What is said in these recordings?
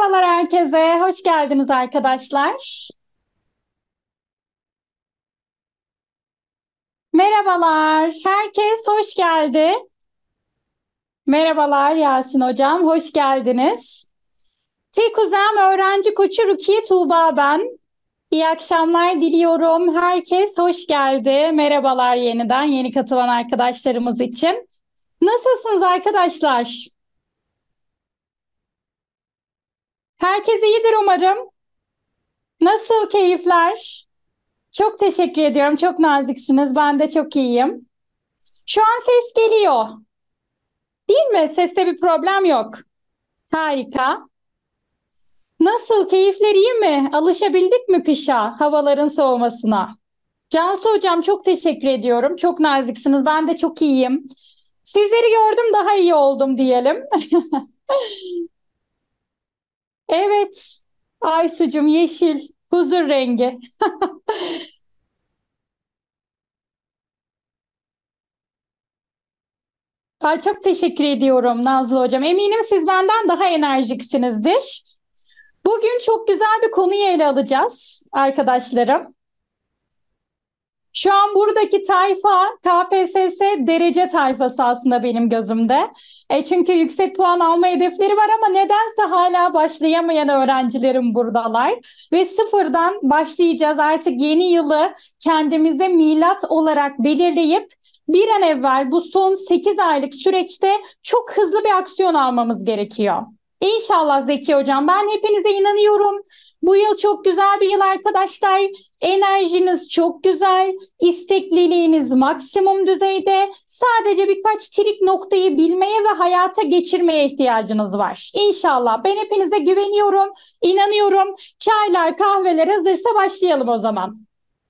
Merhabalar herkese, hoş geldiniz arkadaşlar. Merhabalar, herkes hoş geldi. Merhabalar Yasin Hocam, hoş geldiniz. TİKUZEM öğrenci koçu Rukiye Tuğba ben. İyi akşamlar diliyorum. Herkes hoş geldi. Merhabalar yeniden yeni katılan arkadaşlarımız için. Nasılsınız arkadaşlar? Herkes iyidir umarım. Nasıl keyifler? Çok teşekkür ediyorum. Çok naziksiniz. Ben de çok iyiyim. Şu an ses geliyor. Değil mi? Seste bir problem yok. Harika. Nasıl? Keyifler iyi mi? Alışabildik mi kışa, havaların soğumasına? Cansu Hocam çok teşekkür ediyorum. Çok naziksiniz. Ben de çok iyiyim. Sizleri gördüm daha iyi oldum diyelim. Evet. Aysucum yeşil. Huzur rengi. Ay, çok teşekkür ediyorum Nazlı Hocam. Eminim siz benden daha enerjiksinizdir. Bugün çok güzel bir konuyu ele alacağız arkadaşlarım. Şu an buradaki tayfa KPSS derece tayfası aslında benim gözümde. Çünkü yüksek puan alma hedefleri var ama nedense hala başlayamayan öğrencilerim buradalar. Ve sıfırdan başlayacağız artık yeni yılı kendimize milat olarak belirleyip bir an evvel bu son 8 aylık süreçte çok hızlı bir aksiyon almamız gerekiyor. İnşallah Zeki Hocam, ben hepinize inanıyorum. Bu yıl çok güzel bir yıl arkadaşlar. Enerjiniz çok güzel, istekliliğiniz maksimum düzeyde. Sadece birkaç trik noktayı bilmeye ve hayata geçirmeye ihtiyacınız var. İnşallah. Ben hepinize güveniyorum, inanıyorum. Çaylar, kahveler hazırsa başlayalım o zaman.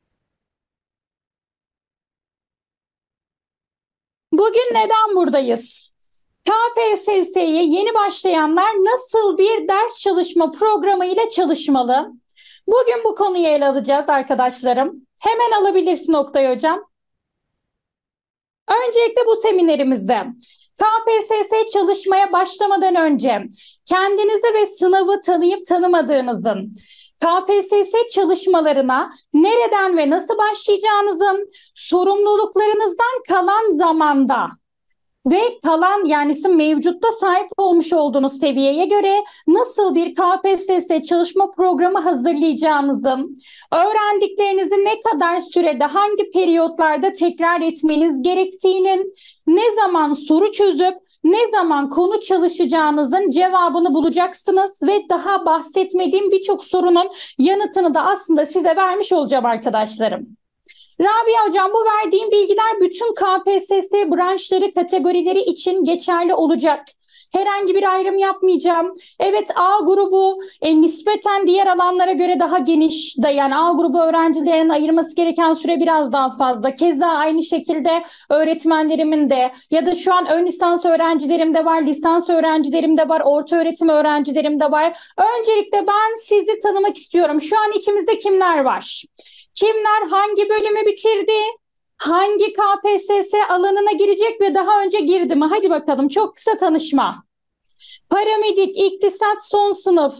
Bugün neden buradayız? KPSS'ye yeni başlayanlar nasıl bir ders çalışma programı ile çalışmalı? Bugün bu konuyu ele alacağız arkadaşlarım. Hemen alabilirsin Oktay Hocam. Öncelikle bu seminerimizde KPSS çalışmaya başlamadan önce kendinizi ve sınavı tanıyıp tanımadığınızın, KPSS çalışmalarına nereden ve nasıl başlayacağınızın, sorumluluklarınızdan kalan zamanda ve kalan yani sizin mevcutta sahip olmuş olduğunuz seviyeye göre nasıl bir KPSS çalışma programı hazırlayacağınızın, öğrendiklerinizi ne kadar sürede, hangi periyotlarda tekrar etmeniz gerektiğinin, ne zaman soru çözüp ne zaman konu çalışacağınızın cevabını bulacaksınız ve daha bahsetmediğim birçok sorunun yanıtını da aslında size vermiş olacağım arkadaşlarım. Rabia Hocam, bu verdiğim bilgiler bütün KPSS branşları, kategorileri için geçerli olacak. Herhangi bir ayrım yapmayacağım. Evet, A grubu nispeten diğer alanlara göre daha geniş de, yani A grubu öğrencilerin ayırması gereken süre biraz daha fazla. Keza aynı şekilde öğretmenlerimin de ya da şu an ön lisans öğrencilerim de var, lisans öğrencilerim de var, orta öğretim öğrencilerim de var. Öncelikle ben sizi tanımak istiyorum. Şu an içimizde kimler var? Kimler hangi bölümü bitirdi? Hangi KPSS alanına girecek ve daha önce girdi mi? Hadi bakalım, çok kısa tanışma. Paramedik, iktisat son sınıf,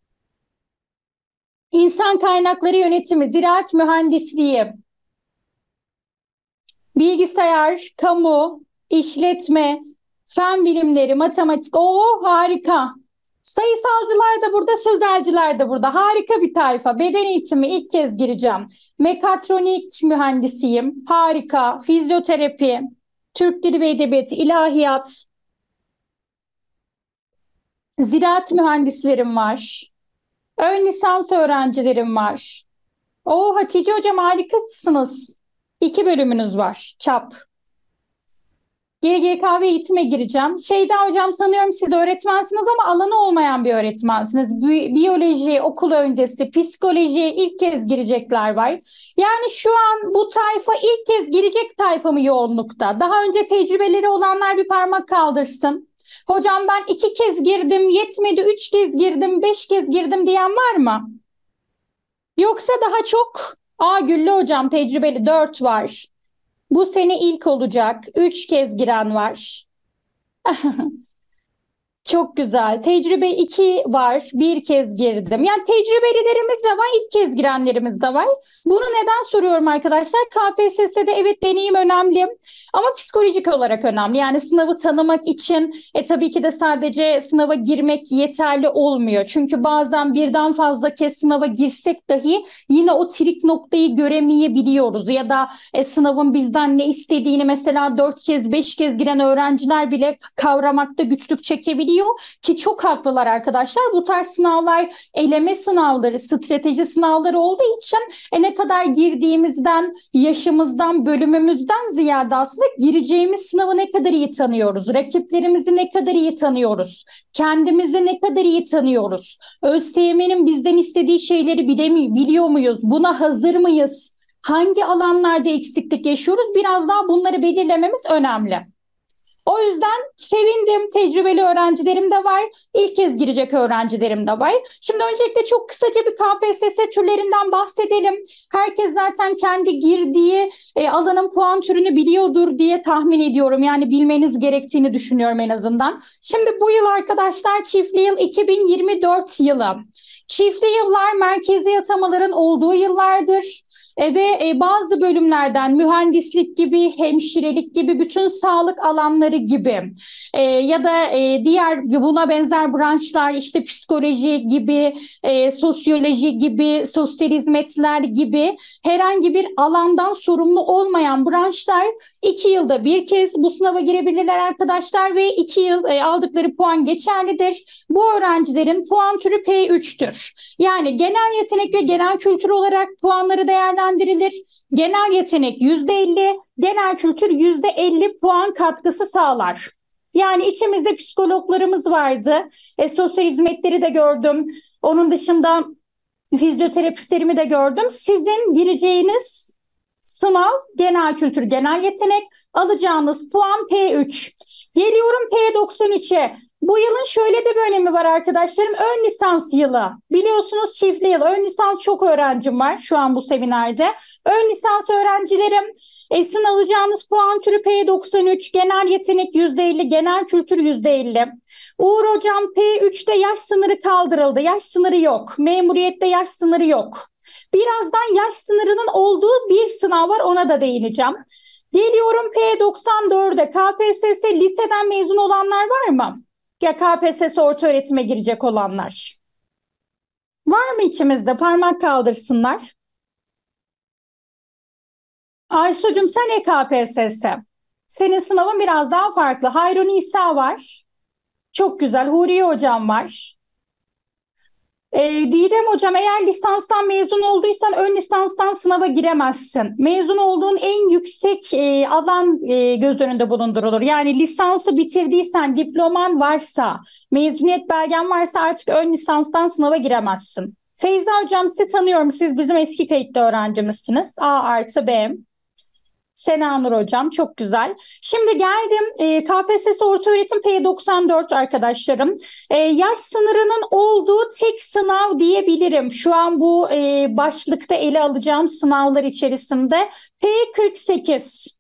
insan kaynakları yönetimi, ziraat mühendisliği, bilgisayar, kamu, işletme, fen bilimleri, matematik. Oo, harika. Sayısalcılar da burada, sözelciler de burada. Harika bir tayfa. Beden eğitimi ilk kez gireceğim. Mekatronik mühendisiyim. Harika. Fizyoterapi, Türk Dili ve Edebiyatı, ilahiyat, ziraat mühendislerim var. Ön lisans öğrencilerim var. Oo, Hatice Hocam, harikasınız. İki bölümünüz var. Çap. GGKV eğitime gireceğim. Şeyda hocam, sanıyorum siz öğretmensiniz ama alanı olmayan bir öğretmensiniz. Biyoloji, okul öncesi, psikolojiye ilk kez girecekler var. Yani şu an bu tayfa ilk kez girecek tayfa mı yoğunlukta? Daha önce tecrübeleri olanlar bir parmak kaldırsın. Hocam ben iki kez girdim, yetmedi, üç kez girdim, beş kez girdim diyen var mı? Yoksa daha çok, Güllü hocam tecrübeli, dört var. Bu sene ilk olacak. Üç kez giren var. Çok güzel. Tecrübe 2 var. Bir kez girdim. Yani tecrübelilerimiz de var, ilk kez girenlerimiz de var. Bunu neden soruyorum arkadaşlar? KPSS'de evet deneyim önemli ama psikolojik olarak önemli. Yani sınavı tanımak için tabii ki de sadece sınava girmek yeterli olmuyor. Çünkü bazen birden fazla kez sınava girsek dahi yine o trik noktayı göremeyebiliyoruz. Ya da sınavın bizden ne istediğini mesela 4 kez 5 kez giren öğrenciler bile kavramakta güçlük çekebiliyor ki çok haklılar arkadaşlar. Bu tarz sınavlar eleme sınavları, strateji sınavları olduğu için ne kadar girdiğimizden, yaşımızdan, bölümümüzden ziyade aslında gireceğimiz sınavı ne kadar iyi tanıyoruz, rakiplerimizi ne kadar iyi tanıyoruz, kendimizi ne kadar iyi tanıyoruz, ÖSYM'nin bizden istediği şeyleri biliyor muyuz, buna hazır mıyız, hangi alanlarda eksiklik yaşıyoruz, biraz daha bunları belirlememiz önemli. O yüzden sevindim. Tecrübeli öğrencilerim de var. İlk kez girecek öğrencilerim de var. Şimdi öncelikle çok kısaca bir KPSS türlerinden bahsedelim. Herkes zaten kendi girdiği alanın puan türünü biliyordur diye tahmin ediyorum. Yani bilmeniz gerektiğini düşünüyorum en azından. Şimdi bu yıl arkadaşlar çiftli yıl 2024 yılı. Çiftli yıllar merkezi atamaların olduğu yıllardır. Ve bazı bölümlerden mühendislik gibi, hemşirelik gibi, bütün sağlık alanları gibi ya da diğer buna benzer branşlar işte psikoloji gibi, sosyoloji gibi, sosyal hizmetler gibi herhangi bir alandan sorumlu olmayan branşlar 2 yılda bir kez bu sınava girebilirler arkadaşlar ve 2 yıl aldıkları puan geçerlidir. Bu öğrencilerin puan türü P3'tür. Yani genel yetenek ve genel kültür olarak puanları değerlendirilir. Genel yetenek %50, genel kültür %50 puan katkısı sağlar. Yani içimizde psikologlarımız vardı. Sosyal hizmetleri de gördüm. Onun dışında fizyoterapistlerimi de gördüm. Sizin gireceğiniz sınav genel kültür, genel yetenek, alacağınız puan P3. Geliyorum P93'e. Bu yılın şöyle de bir önemi var arkadaşlarım. Ön lisans yılı. Biliyorsunuz çiftli yıl. Ön lisans çok öğrencim var şu an bu seminerde. Ön lisans öğrencilerim sizin alacağınız puan türü P93, genel yetenek %50, genel kültür %50. Uğur hocam P3'te yaş sınırı kaldırıldı. Yaş sınırı yok. Memuriyette yaş sınırı yok. Birazdan yaş sınırının olduğu bir sınav var, ona da değineceğim. Geliyorum P94'e. KPSS liseden mezun olanlar var mı? Ya KPSS orta öğretime girecek olanlar. Var mı içimizde? Parmak kaldırsınlar. Aysu'cum sen KPSS. Senin sınavın biraz daha farklı. Hayrun İsa var. Çok güzel. Huriye hocam var. Didem hocam eğer lisanstan mezun olduysan ön lisanstan sınava giremezsin. Mezun olduğun en yüksek alan göz önünde bulundurulur. Yani lisansı bitirdiysen, diploman varsa, mezuniyet belgen varsa artık ön lisanstan sınava giremezsin. Feyza hocam sizi tanıyorum. Siz bizim eski kayıtlı öğrencimizsiniz. A artı B. Senanur hocam çok güzel. Şimdi geldim KPSS ortaöğretim P94 arkadaşlarım. Yaş sınırının olduğu tek sınav diyebilirim. Şu an bu başlıkta ele alacağım sınavlar içerisinde P48.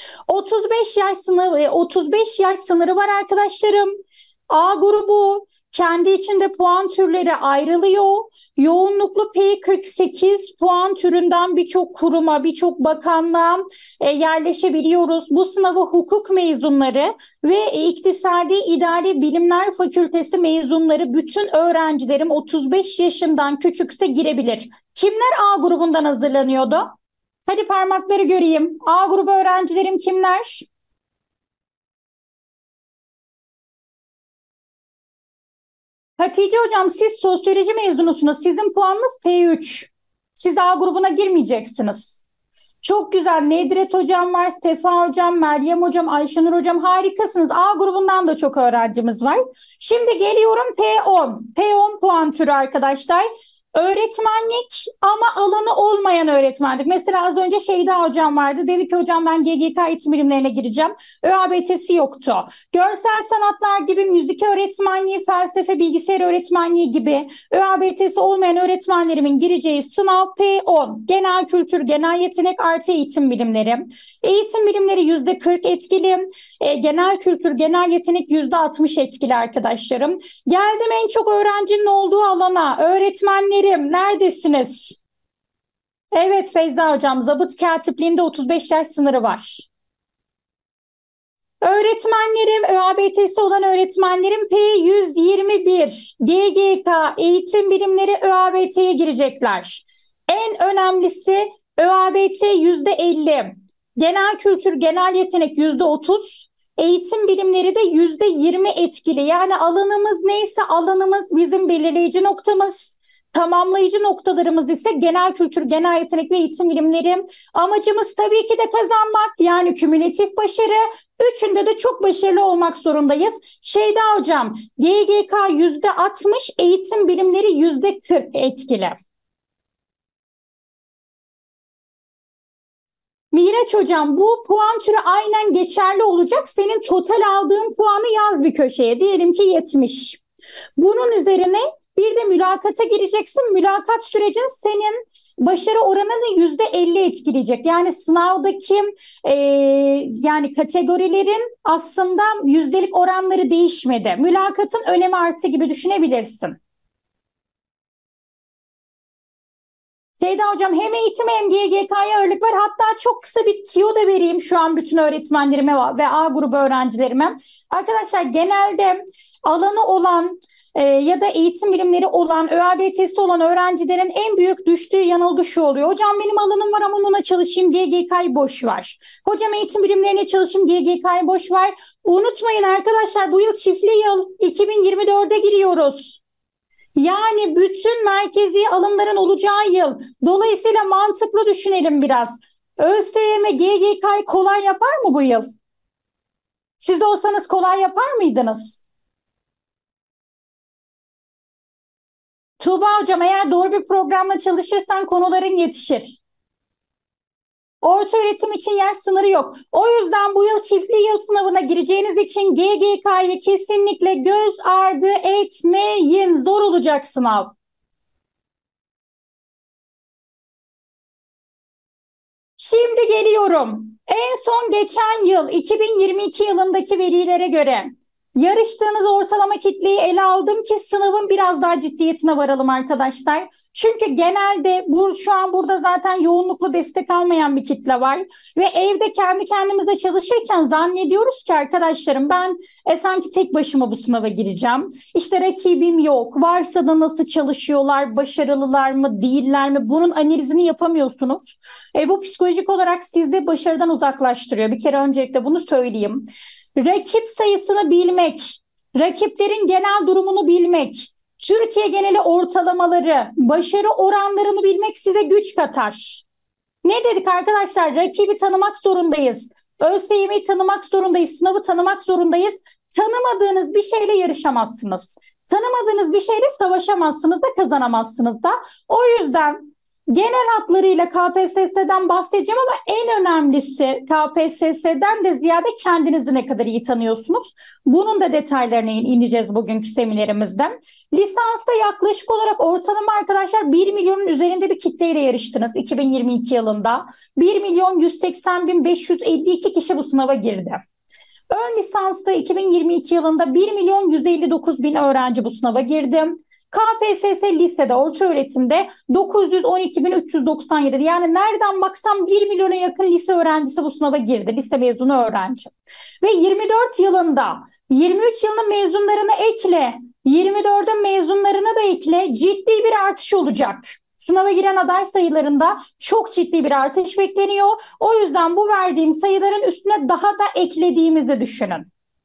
35 yaş sınırı var arkadaşlarım. A grubu kendi içinde puan türleri ayrılıyor. Yoğunluklu P48 puan türünden birçok kuruma, birçok bakanlığa yerleşebiliyoruz. Bu sınavı hukuk mezunları ve İktisadi İdari Bilimler Fakültesi mezunları bütün öğrencilerim 35 yaşından küçükse girebilir. Kimler A grubundan hazırlanıyordu? Hadi parmakları göreyim. A grubu öğrencilerim kimler? Hatice hocam siz sosyoloji mezunusunuz. Sizin puanınız P3. Siz A grubuna girmeyeceksiniz. Çok güzel. Nedret hocam var, Sefa hocam, Meryem hocam, Ayşenur hocam harikasınız. A grubundan da çok öğrencimiz var. Şimdi geliyorum P10. P10 puan türü arkadaşlar. Öğretmenlik ama alanı olmayan öğretmenlik. Mesela az önce Şeyda hocam vardı. Dedi ki hocam ben GGK eğitim bilimlerine gireceğim. ÖABT'si yoktu. Görsel sanatlar gibi müzik öğretmenliği, felsefe, bilgisayar öğretmenliği gibi ÖABT'si olmayan öğretmenlerimin gireceği sınav P10. Genel kültür, genel yetenek artı eğitim bilimleri. Eğitim bilimleri %40 etkili. Genel kültür, genel yetenek %60 etkili arkadaşlarım. Geldim en çok öğrencinin olduğu alana. Öğretmenlerim neredesiniz? Evet Feyza hocam, zabıt katipliğinde 35 yaş sınırı var. Öğretmenlerim, ÖABT'si olan öğretmenlerim P121, GGK, eğitim bilimleri ÖABT'ye girecekler. En önemlisi ÖABT %50, genel kültür, genel yetenek %30, eğitim bilimleri de %20 etkili. Yani alanımız neyse alanımız bizim belirleyici noktamız. Tamamlayıcı noktalarımız ise genel kültür, genel yetenek ve eğitim bilimleri. Amacımız tabii ki de kazanmak, yani kümülatif başarı. Üçünde de çok başarılı olmak zorundayız. Şeyda hocam, GGK %60, eğitim bilimleri %40 etkili. Miraç hocam, bu puan türü aynen geçerli olacak. Senin total aldığın puanı yaz bir köşeye. Diyelim ki 70. Bunun üzerine bir de mülakata gireceksin. Mülakat sürecin senin başarı oranını %50 etkileyecek. Yani sınavdaki e, yani kategorilerin aslında yüzdelik oranları değişmedi. Mülakatın önemi arttı gibi düşünebilirsin. Seyda hocam, hem eğitim hem GGK'ya ağırlık var. Hatta çok kısa bir tiyo da vereyim şu an bütün öğretmenlerime ve A grubu öğrencilerime. Arkadaşlar, genelde alanı olan ya da eğitim bilimleri olan, ÖABT'si olan öğrencilerin en büyük düştüğü yanılgı şu oluyor. Hocam benim alanım var ama ona çalışayım, GGK'yı boş ver. Hocam eğitim bilimlerine çalışayım, GGK'yı boş ver. Unutmayın arkadaşlar, bu yıl çiftli yıl, 2024'e giriyoruz. Yani bütün merkezi alımların olacağı yıl. Dolayısıyla mantıklı düşünelim biraz. ÖSYM GGK'yı kolay yapar mı bu yıl? Siz olsanız kolay yapar mıydınız? Tuğba hocam, eğer doğru bir programla çalışırsan konuların yetişir. Orta öğretim için yaş sınırı yok. O yüzden bu yıl çiftli yıl sınavına gireceğiniz için GGK'yı kesinlikle göz ardı etmeyin. Zor olacak sınav. Şimdi geliyorum. En son geçen yıl 2022 yılındaki verilere göre yarıştığınız ortalama kitleyi ele aldım ki sınavın biraz daha ciddiyetine varalım arkadaşlar. Çünkü genelde şu an burada zaten yoğunluklu destek almayan bir kitle var. Ve evde kendi kendimize çalışırken zannediyoruz ki arkadaşlarım ben sanki tek başıma bu sınava gireceğim. İşte rakibim yok. Varsa da nasıl çalışıyorlar, başarılılar mı, değiller mi? Bunun analizini yapamıyorsunuz. Bu psikolojik olarak sizi başarıdan uzaklaştırıyor. Bir kere öncelikle bunu söyleyeyim. Rakip sayısını bilmek, rakiplerin genel durumunu bilmek, Türkiye geneli ortalamaları, başarı oranlarını bilmek size güç katar. Ne dedik arkadaşlar? Rakibi tanımak zorundayız. ÖSYM'yi tanımak zorundayız. Sınavı tanımak zorundayız. Tanımadığınız bir şeyle yarışamazsınız. Tanımadığınız bir şeyle savaşamazsınız da kazanamazsınız da. O yüzden genel hatlarıyla KPSS'den bahsedeceğim ama en önemlisi KPSS'den de ziyade kendinizi ne kadar iyi tanıyorsunuz. Bunun da detaylarına ineceğiz bugünkü seminerimizde. Lisansta yaklaşık olarak ortalama arkadaşlar 1 milyonun üzerinde bir kitleyle yarıştınız 2022 yılında. 1 milyon 180 bin 552 kişi bu sınava girdi. Ön lisansta 2022 yılında 1 milyon 159 bin öğrenci bu sınava girdi. KPSS lisede, orta öğretimde 912.397, yani nereden baksam 1 milyona yakın lise öğrencisi bu sınava girdi. Lise mezunu öğrenci. Ve 24 yılında 23 yılının mezunlarını ekle, 24'ün mezunlarını da ekle, ciddi bir artış olacak. Sınava giren aday sayılarında çok ciddi bir artış bekleniyor. O yüzden bu verdiğim sayıların üstüne daha da eklediğimizi düşünün.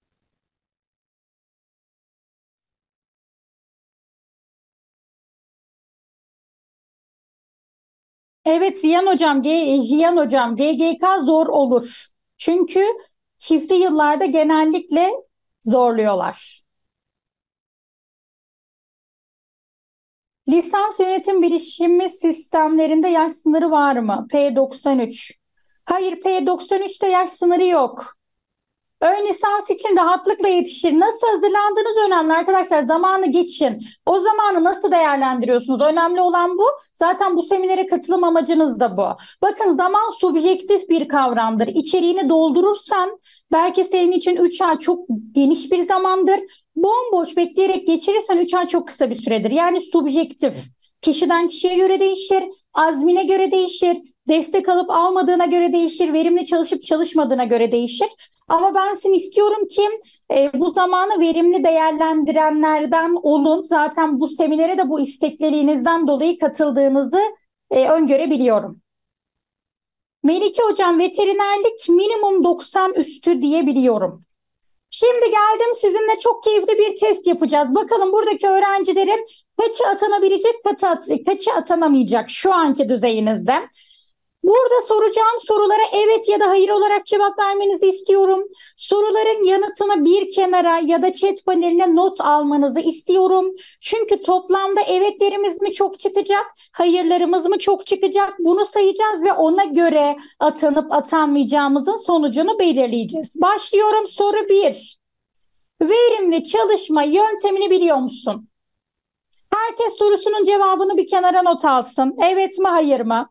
Evet Ziyan hocam GGK zor olur. Çünkü çiftli yıllarda genellikle zorluyorlar. Lisans yönetim bilişimi sistemlerinde yaş sınırı var mı? P93. Hayır, P93'te yaş sınırı yok. Ön lisans için rahatlıkla yetişir. Nasıl hazırlandığınız önemli arkadaşlar. Zamanı geçin. O zamanı nasıl değerlendiriyorsunuz? Önemli olan bu. Zaten bu seminere katılım amacınız da bu. Bakın zaman subjektif bir kavramdır. İçeriğini doldurursan belki senin için 3 ay çok geniş bir zamandır. Bomboş bekleyerek geçirirsen 3 ay çok kısa bir süredir. Yani subjektif. Kişiden kişiye göre değişir, azmine göre değişir, destek alıp almadığına göre değişir, verimli çalışıp çalışmadığına göre değişir. Ama ben sizin istiyorum ki bu zamanı verimli değerlendirenlerden olun. Zaten bu seminere de bu istekliliğinizden dolayı katıldığınızı öngörebiliyorum. Melike Hocam veterinerlik minimum 90 üstü diyebiliyorum. Şimdi geldim sizinle çok keyifli bir test yapacağız. Bakalım buradaki öğrencilerin kaçı atanabilecek, kaçı atanamayacak şu anki düzeyinizde. Burada soracağım sorulara evet ya da hayır olarak cevap vermenizi istiyorum. Soruların yanıtını bir kenara ya da chat paneline not almanızı istiyorum. Çünkü toplamda evetlerimiz mi çok çıkacak, hayırlarımız mı çok çıkacak? Bunu sayacağız ve ona göre atanıp atanmayacağımızın sonucunu belirleyeceğiz. Başlıyorum soru 1. Verimli çalışma yöntemini biliyor musun? Herkes sorusunun cevabını bir kenara not alsın. Evet mi, hayır mı?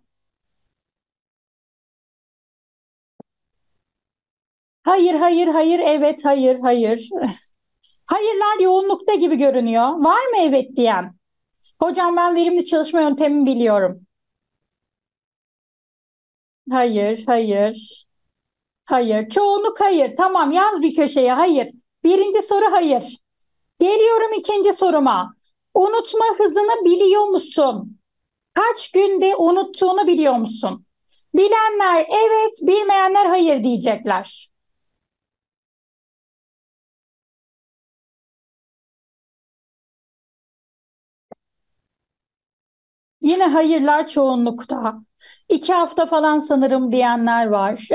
Hayır, hayır, hayır, evet, hayır, hayır. Hayırlar yoğunlukta gibi görünüyor. Var mı evet diyen? Hocam ben verimli çalışma yöntemini biliyorum. Hayır, hayır, hayır. Çoğunluk hayır. Tamam yaz bir köşeye hayır. Birinci soru hayır. Geliyorum ikinci soruma. Unutma hızını biliyor musun? Kaç günde unuttuğunu biliyor musun? Bilenler evet, bilmeyenler hayır diyecekler. Yine hayırlar çoğunlukta. 2 hafta falan sanırım diyenler var.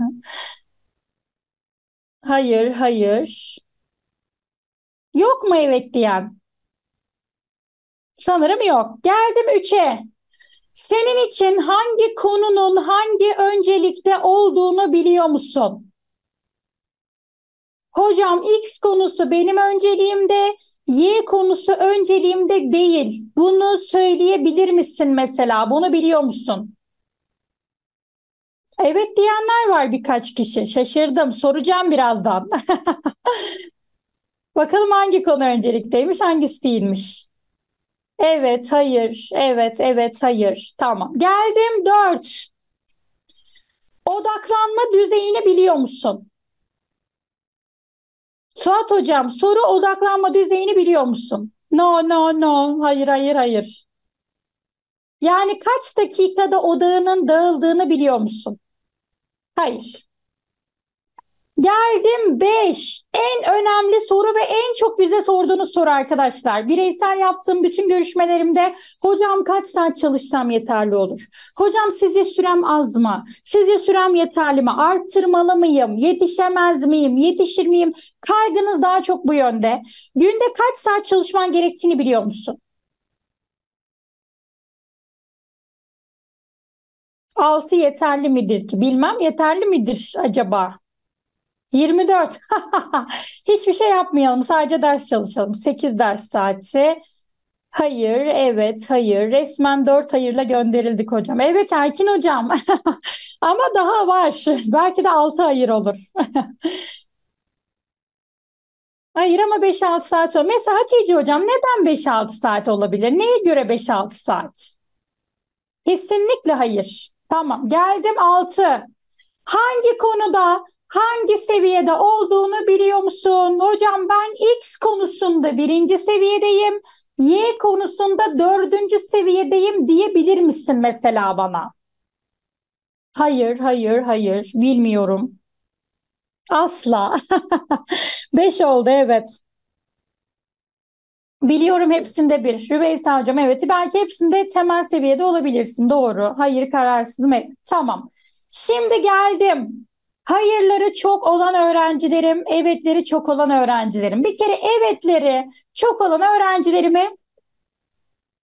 Hayır, hayır. Yok mu evet diyen? Sanırım yok. Geldim 3'e. Senin için hangi konunun hangi öncelikte olduğunu biliyor musun? Hocam X konusu benim önceliğimde, Y konusu önceliğimde değil. Bunu söyleyebilir misin mesela? Bunu biliyor musun? Evet diyenler var birkaç kişi. Şaşırdım. Soracağım birazdan. Bakalım hangi konu öncelikteymiş, hangisi değilmiş. Evet, hayır. Evet, evet, hayır. Tamam. Geldim 4. Odaklanma düzeyini biliyor musun? Suat hocam, soru odaklanma düzeyini biliyor musun? No, no, no. Hayır, hayır, hayır. Yani kaç dakikada odağının dağıldığını biliyor musun? Hayır. Geldim 5. En önemli soru ve en çok bize sorduğunuz soru arkadaşlar. Bireysel yaptığım bütün görüşmelerimde hocam kaç saat çalışsam yeterli olur? Hocam sizce sürem az mı? Sizce sürem yeterli mi? Arttırmalı mıyım? Yetişemez miyim? Yetişir miyim? Kaygınız daha çok bu yönde. Günde kaç saat çalışman gerektiğini biliyor musun? 6 yeterli midir ki? Bilmem yeterli midir acaba? 24. Hiçbir şey yapmayalım. Sadece ders çalışalım. 8 ders saati. Hayır, evet, hayır. Resmen 4 hayırla gönderildik hocam. Evet Erkin hocam. Ama daha var. Belki de 6 hayır olur. Hayır ama 5-6 saat olur. Mesela Hatice hocam neden 5-6 saat olabilir? Neye göre 5-6 saat? Kesinlikle hayır. Tamam, geldim 6. Hangi konuda, hangi seviyede olduğunu biliyor musun? Hocam ben X konusunda birinci seviyedeyim, Y konusunda dördüncü seviyedeyim diyebilir misin mesela bana? Hayır, hayır, hayır, bilmiyorum. Asla. 5 oldu evet. Biliyorum hepsinde bir. Rümeysa hocam evet. Belki hepsinde temel seviyede olabilirsin. Doğru. Hayır kararsızım. Evet. Tamam. Şimdi geldim. Hayırları çok olan öğrencilerim, evetleri çok olan öğrencilerim. Bir kere evetleri çok olan öğrencilerimi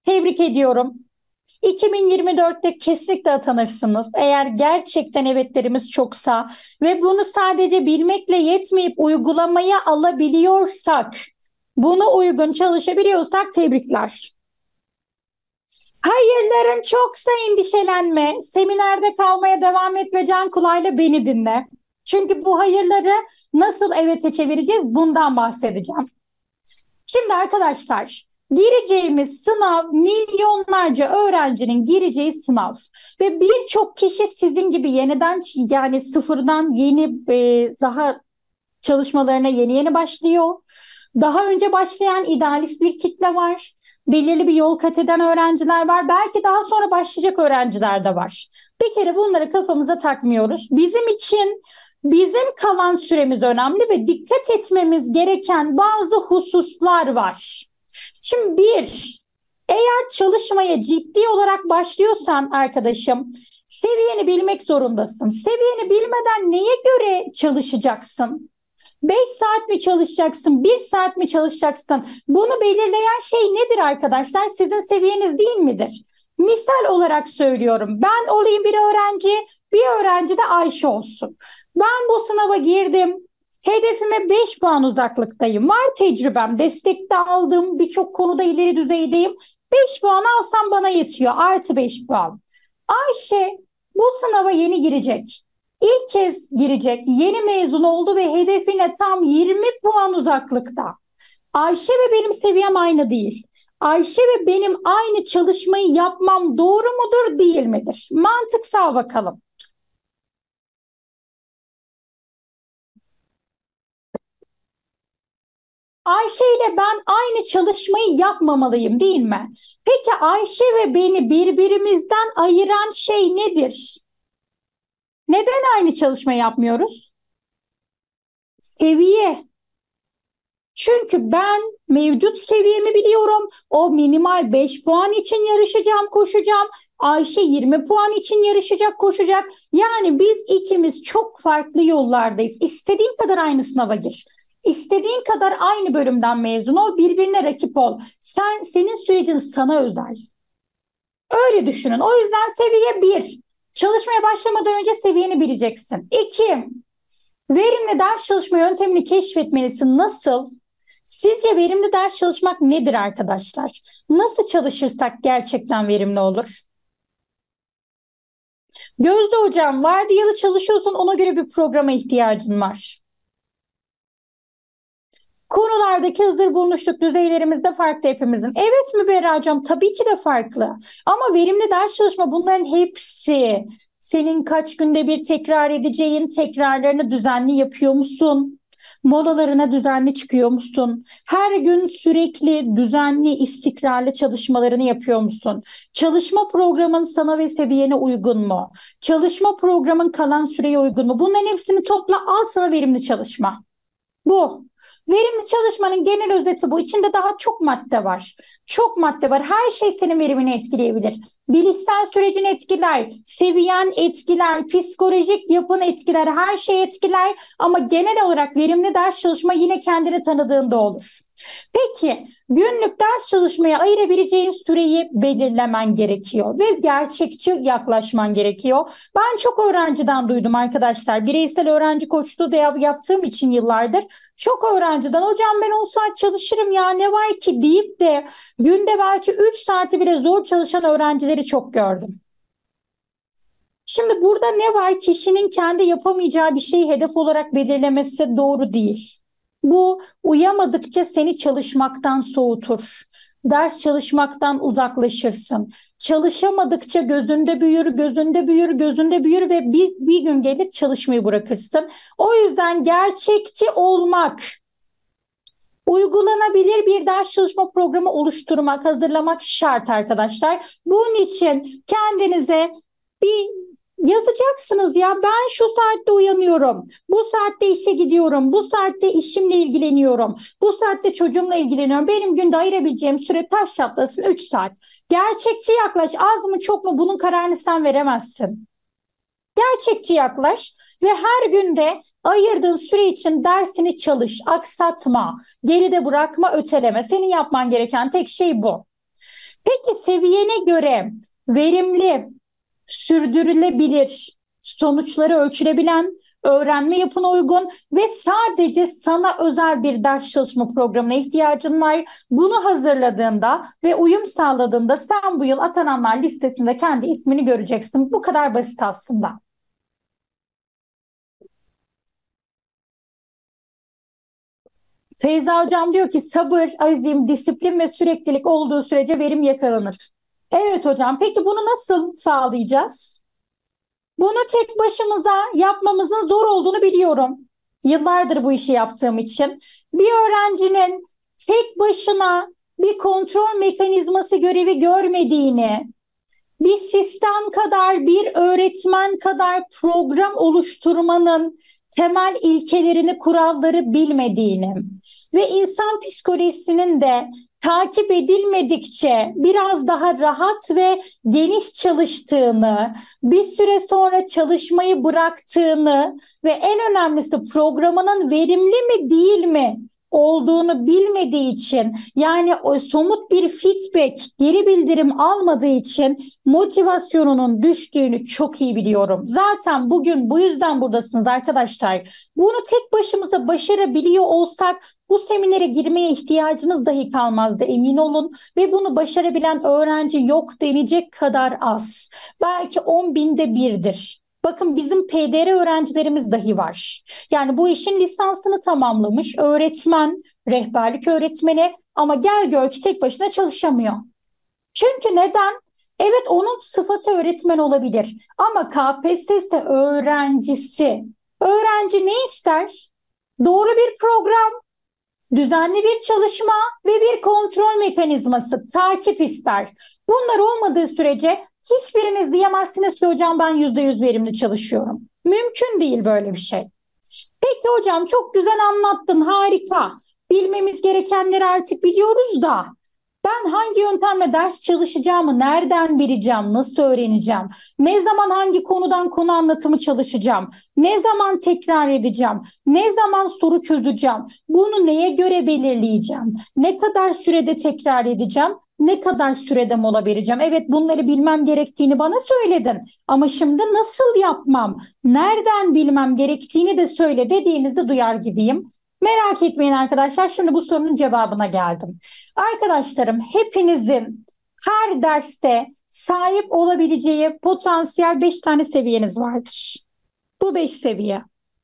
Tebrik ediyorum. 2024'te kesinlikle atanırsınız. Eğer gerçekten evetlerimiz çoksa ve bunu sadece bilmekle yetmeyip uygulamaya alabiliyorsak, buna uygun çalışabiliyorsak tebrikler. Hayırların çoksa endişelenme. Seminerde kalmaya devam et ve can kulağıyla beni dinle. Çünkü bu hayırları nasıl evete çevireceğiz bundan bahsedeceğim. Şimdi arkadaşlar, gireceğimiz sınav milyonlarca öğrencinin gireceği sınav ve birçok kişi sizin gibi yeniden yani sıfırdan yeni daha çalışmalarına yeni başlıyor. Daha önce başlayan idealist bir kitle var. Belirli bir yol kat eden öğrenciler var. Belki daha sonra başlayacak öğrenciler de var. Bir kere bunları kafamıza takmıyoruz. Bizim için bizim kalan süremiz önemli ve dikkat etmemiz gereken bazı hususlar var. Şimdi eğer çalışmaya ciddi olarak başlıyorsan arkadaşım, seviyeni bilmek zorundasın. Seviyeni bilmeden neye göre çalışacaksın? 5 saat mi çalışacaksın, 1 saat mi çalışacaksın? Bunu belirleyen şey nedir arkadaşlar? Sizin seviyeniz değil midir? Misal olarak söylüyorum. Ben olayım bir öğrenci de Ayşe olsun. Ben bu sınava girdim. Hedefime 5 puan uzaklıktayım. Var tecrübem, destek de aldım. Birçok konuda ileri düzeydeyim. 5 puan alsam bana yetiyor. Artı 5 puan. Ayşe bu sınava yeni girecek. İlk kez girecek, yeni mezun oldu ve hedefine tam 20 puan uzaklıkta. Ayşe ve benim seviyem aynı değil. Ayşe ve benim aynı çalışmayı yapmam doğru mudur, değil midir? Mantıksal bakalım. Ayşe ile ben aynı çalışmayı yapmamalıyım, değil mi? Peki Ayşe ve beni birbirimizden ayıran şey nedir? Neden aynı çalışmayı yapmıyoruz? Seviye. Çünkü ben mevcut seviyemi biliyorum. O minimal 5 puan için yarışacağım, koşacağım. Ayşe 20 puan için yarışacak, koşacak. Yani biz ikimiz çok farklı yollardayız. İstediğin kadar aynı sınava gir. İstediğin kadar aynı bölümden mezun ol, birbirine rakip ol. Senin sürecin sana özel. Öyle düşünün. O yüzden seviye 1. Çalışmaya başlamadan önce seviyeni bileceksin. 2. Verimli ders çalışma yöntemini keşfetmelisin. Nasıl? Sizce verimli ders çalışmak nedir arkadaşlar? Nasıl çalışırsak gerçekten verimli olur? Gözde hocam, vardiyalı çalışıyorsan ona göre bir programa ihtiyacın var. Konulardaki hazır bulunuşluk düzeylerimiz de farklı hepimizin. Evet Müberra hocam, tabii ki de farklı. Ama verimli ders çalışma bunların hepsi. Senin kaç günde bir tekrar edeceğin tekrarlarını düzenli yapıyor musun? Molalarına düzenli çıkıyor musun? Her gün sürekli düzenli, istikrarlı çalışmalarını yapıyor musun? Çalışma programın sana ve seviyene uygun mu? Çalışma programın kalan süreye uygun mu? Bunların hepsini topla, al sana verimli çalışma. Bu. Verimli çalışmanın genel özeti bu. İçinde daha çok madde var. Çok madde var. Her şey senin verimini etkileyebilir. Bilişsel sürecini etkiler, seviyen etkiler, psikolojik yapını etkiler, her şey etkiler. Ama genel olarak verimli ders çalışma yine kendini tanıdığında olur. Peki, günlük ders çalışmaya ayırabileceğin süreyi belirlemen gerekiyor ve gerçekçi yaklaşman gerekiyor. Ben çok öğrenciden duydum arkadaşlar. Bireysel öğrenci koçluğu da yaptığım için yıllardır çok öğrenciden hocam ben 10 saat çalışırım ya ne var ki deyip de günde belki 3 saati bile zor çalışan öğrencileri çok gördüm. Şimdi burada ne var? Kişinin kendi yapamayacağı bir şeyi hedef olarak belirlemesi doğru değil. Bu uyamadıkça seni çalışmaktan soğutur. Ders çalışmaktan uzaklaşırsın. Çalışamadıkça gözünde büyür, gözünde büyür, gözünde büyür ve bir gün gelir çalışmayı bırakırsın. O yüzden gerçekçi olmak, uygulanabilir bir ders çalışma programı oluşturmak, hazırlamak şart arkadaşlar. Bunun için kendinize bir yazacaksınız ya ben şu saatte uyanıyorum, bu saatte işe gidiyorum, bu saatte işimle ilgileniyorum, bu saatte çocuğumla ilgileniyorum. Benim günde ayırabileceğim süre taş çatlasın 3 saat. Gerçekçi yaklaş, az mı çok mu bunun kararını sen veremezsin. Gerçekçi yaklaş ve her günde ayırdığın süre için dersini çalış, aksatma, geride bırakma, öteleme. Senin yapman gereken tek şey bu. Peki seviyene göre verimli, sürdürülebilir, sonuçları ölçülebilen, öğrenme yapına uygun ve sadece sana özel bir ders çalışma programına ihtiyacın var. Bunu hazırladığında ve uyum sağladığında sen bu yıl atananlar listesinde kendi ismini göreceksin. Bu kadar basit aslında. Feyza Hocam diyor ki sabır, azim, disiplin ve süreklilik olduğu sürece verim yakalanır. Evet hocam. Peki bunu nasıl sağlayacağız? Bunu tek başımıza yapmamızın zor olduğunu biliyorum. Yıllardır bu işi yaptığım için. Bir öğrencinin tek başına bir kontrol mekanizması görevi görmediğini, bir sistem kadar, bir öğretmen kadar program oluşturmanın temel ilkelerini, kuralları bilmediğini ve insan psikolojisinin de takip edilmedikçe biraz daha rahat ve geniş çalıştığını, bir süre sonra çalışmayı bıraktığını ve en önemlisi programının verimli mi değil mi olduğunu bilmediği için, yani o somut bir feedback, geri bildirim almadığı için motivasyonunun düştüğünü çok iyi biliyorum. Zaten bugün bu yüzden buradasınız arkadaşlar. Bunu tek başımıza başarabiliyor olsak bu seminere girmeye ihtiyacınız dahi kalmazdı, emin olun. Ve bunu başarabilen öğrenci yok denecek kadar az. Belki 10 binde birdir. Bakın bizim PDR öğrencilerimiz dahi var. Yani bu işin lisansını tamamlamış öğretmen, rehberlik öğretmeni ama gel gör ki tek başına çalışamıyor. Çünkü neden? Evet, onun sıfatı öğretmen olabilir ama KPSS öğrencisi. Öğrenci ne ister? Doğru bir program, düzenli bir çalışma ve bir kontrol mekanizması, takip ister. Bunlar olmadığı sürece hiçbiriniz diyemezsiniz ki hocam ben %100 verimli çalışıyorum. Mümkün değil böyle bir şey. Peki hocam çok güzel anlattın, harika. Bilmemiz gerekenleri artık biliyoruz da ben hangi yöntemle ders çalışacağımı nereden bileceğim, nasıl öğreneceğim? Ne zaman hangi konudan konu anlatımı çalışacağım? Ne zaman tekrar edeceğim? Ne zaman soru çözeceğim? Bunu neye göre belirleyeceğim? Ne kadar sürede tekrar edeceğim? Ne kadar sürede mola vereceğim? Evet, bunları bilmem gerektiğini bana söyledin. Ama şimdi nasıl yapmam? Nereden bilmem gerektiğini de söyle dediğinizi duyar gibiyim. Merak etmeyin arkadaşlar. Şimdi bu sorunun cevabına geldim. Arkadaşlarım, hepinizin her derste sahip olabileceği potansiyel 5 tane seviyeniz vardır. Bu 5 seviye.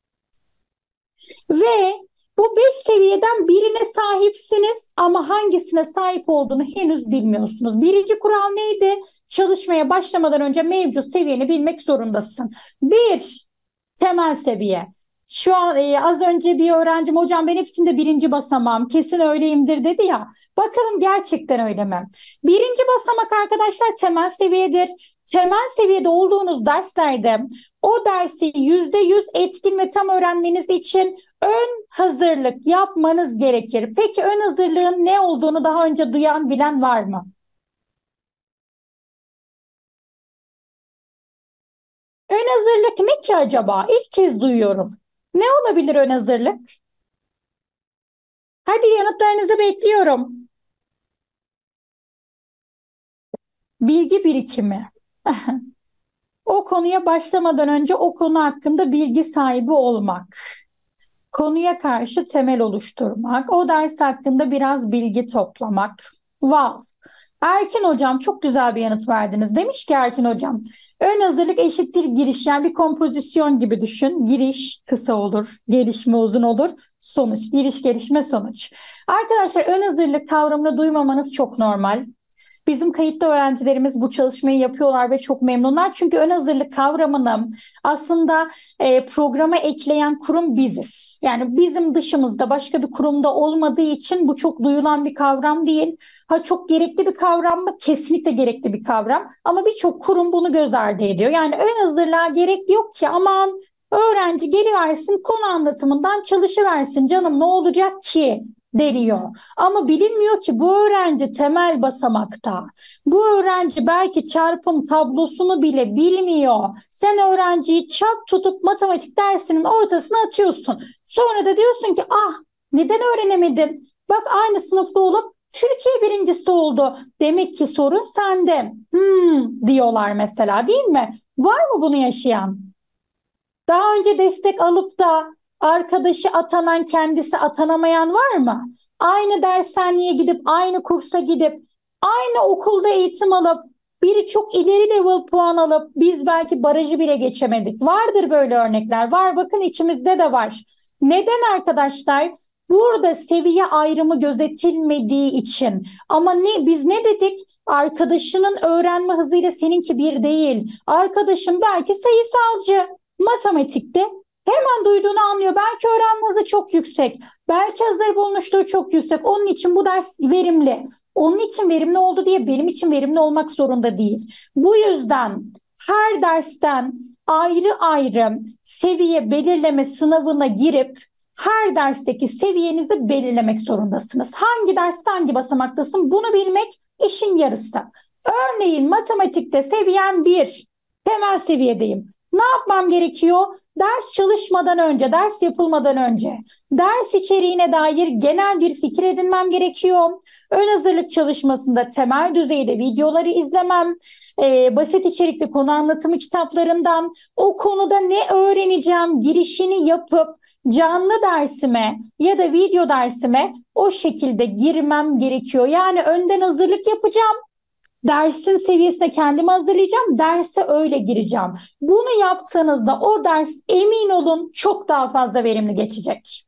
Ve bu 5 seviyeden birine sahipsiniz ama hangisine sahip olduğunu henüz bilmiyorsunuz. Birinci kural neydi? Çalışmaya başlamadan önce mevcut seviyeni bilmek zorundasın. Bir, temel seviye. Şu an az önce bir öğrencim hocam ben hepsinde birinci basamağım kesin öyleyimdir dedi ya. Bakalım gerçekten öyle mi? Birinci basamak arkadaşlar temel seviyedir. Temel seviyede olduğunuz derslerde o dersi %100 etkin ve tam öğrenmeniz için ön hazırlık yapmanız gerekir. Peki ön hazırlığın ne olduğunu daha önce duyan bilen var mı? Ön hazırlık ne ki acaba? İlk kez duyuyorum. Ne olabilir ön hazırlık? Hadi yanıtlarınızı bekliyorum. Bilgi birikimi. O konuya başlamadan önce o konu hakkında bilgi sahibi olmak. Konuya karşı temel oluşturmak. O ders hakkında biraz bilgi toplamak. Wow. Erkin hocam çok güzel bir yanıt verdiniz. Demiş ki Erkin hocam, ön hazırlık eşittir giriş. Yani bir kompozisyon gibi düşün. Giriş kısa olur, gelişme uzun olur. Sonuç, giriş, gelişme, sonuç. Arkadaşlar ön hazırlık kavramını duymamanız çok normal. Bizim kayıtlı öğrencilerimiz bu çalışmayı yapıyorlar ve çok memnunlar. Çünkü ön hazırlık kavramını aslında programa ekleyen kurum biziz. Yani bizim dışımızda başka bir kurumda olmadığı için bu çok duyulan bir kavram değil. Ha, çok gerekli bir kavram mı? Kesinlikle gerekli bir kavram. Ama birçok kurum bunu göz ardı ediyor. Yani ön hazırlığa gerek yok ki, aman öğrenci geliversin konu anlatımından çalışıversin canım ne olacak ki deniyor. Ama bilinmiyor ki bu öğrenci temel basamakta. Bu öğrenci belki çarpım tablosunu bile bilmiyor. Sen öğrenciyi çap tutup matematik dersinin ortasına atıyorsun. Sonra da diyorsun ki ah, neden öğrenemedin? Bak aynı sınıfta olup Türkiye birincisi oldu. Demek ki sorun sende. Diyorlar mesela, değil mi? Var mı bunu yaşayan? Daha önce destek alıp da arkadaşı atanan, kendisi atanamayan var mı? Aynı dershaneye gidip, aynı kursa gidip, aynı okulda eğitim alıp, biri çok ileri level puan alıp biz belki barajı bile geçemedik. Vardır böyle örnekler. Var, bakın içimizde de var. Neden arkadaşlar? Burada seviye ayrımı gözetilmediği için. Ama biz ne dedik? Arkadaşının öğrenme hızıyla seninki bir değil. Arkadaşın belki sayısalcı. Matematikte hemen duyduğunu anlıyor. Belki öğrenme hızı çok yüksek. Belki hazır bulmuşluğu çok yüksek. Onun için bu ders verimli. Onun için verimli oldu diye benim için verimli olmak zorunda değil. Bu yüzden her dersten ayrı ayrı seviye belirleme sınavına girip her dersteki seviyenizi belirlemek zorundasınız. Hangi derste hangi basamaktasın bunu bilmek işin yarısı. Örneğin matematikte seviyem 1, temel seviyedeyim. Ne yapmam gerekiyor? Ders çalışmadan önce, ders yapılmadan önce ders içeriğine dair genel bir fikir edinmem gerekiyor. Ön hazırlık çalışmasında temel düzeyde videoları izlemem, basit içerikli konu anlatımı kitaplarından o konuda ne öğreneceğim girişini yapıp canlı dersime ya da video dersime o şekilde girmem gerekiyor. Yani önden hazırlık yapacağım. Dersin seviyesine kendimi hazırlayacağım. Derse öyle gireceğim. Bunu yaptığınızda o ders emin olun çok daha fazla verimli geçecek.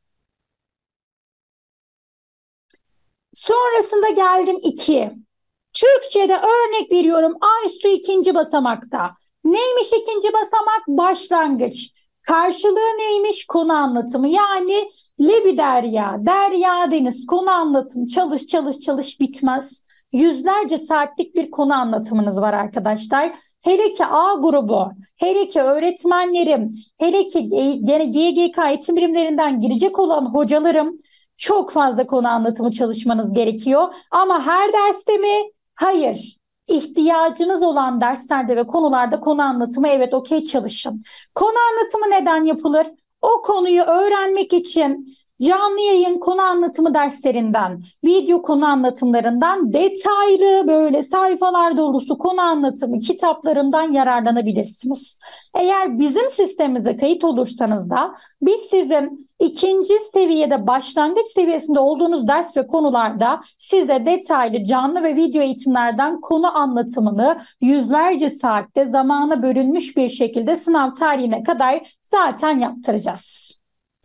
Sonrasında geldim 2. Türkçe'de örnek veriyorum. Aysu ikinci basamakta. Neymiş ikinci basamak? Başlangıç. Karşılığı neymiş? Konu anlatımı. Yani Lebiderya, Derya Deniz konu anlatımı. Çalış çalış çalış bitmez. Yüzlerce saatlik bir konu anlatımınız var arkadaşlar. Hele ki A grubu, hele ki öğretmenlerim, hele ki gene GGK eğitim birimlerinden girecek olan hocalarım çok fazla konu anlatımı çalışmanız gerekiyor. Ama her derste mi? Hayır. İhtiyacınız olan derslerde ve konularda konu anlatımı evet okey çalışın. Konu anlatımı neden yapılır? O konuyu öğrenmek için canlı yayın konu anlatımı derslerinden, video konu anlatımlarından detaylı böyle sayfalar dolusu konu anlatımı kitaplarından yararlanabilirsiniz. Eğer bizim sistemimize kayıt olursanız da biz sizin ikinci seviyede başlangıç seviyesinde olduğunuz ders ve konularda size detaylı canlı ve video eğitimlerden konu anlatımını yüzlerce saatte zamana bölünmüş bir şekilde sınav tarihine kadar zaten yaptıracağız.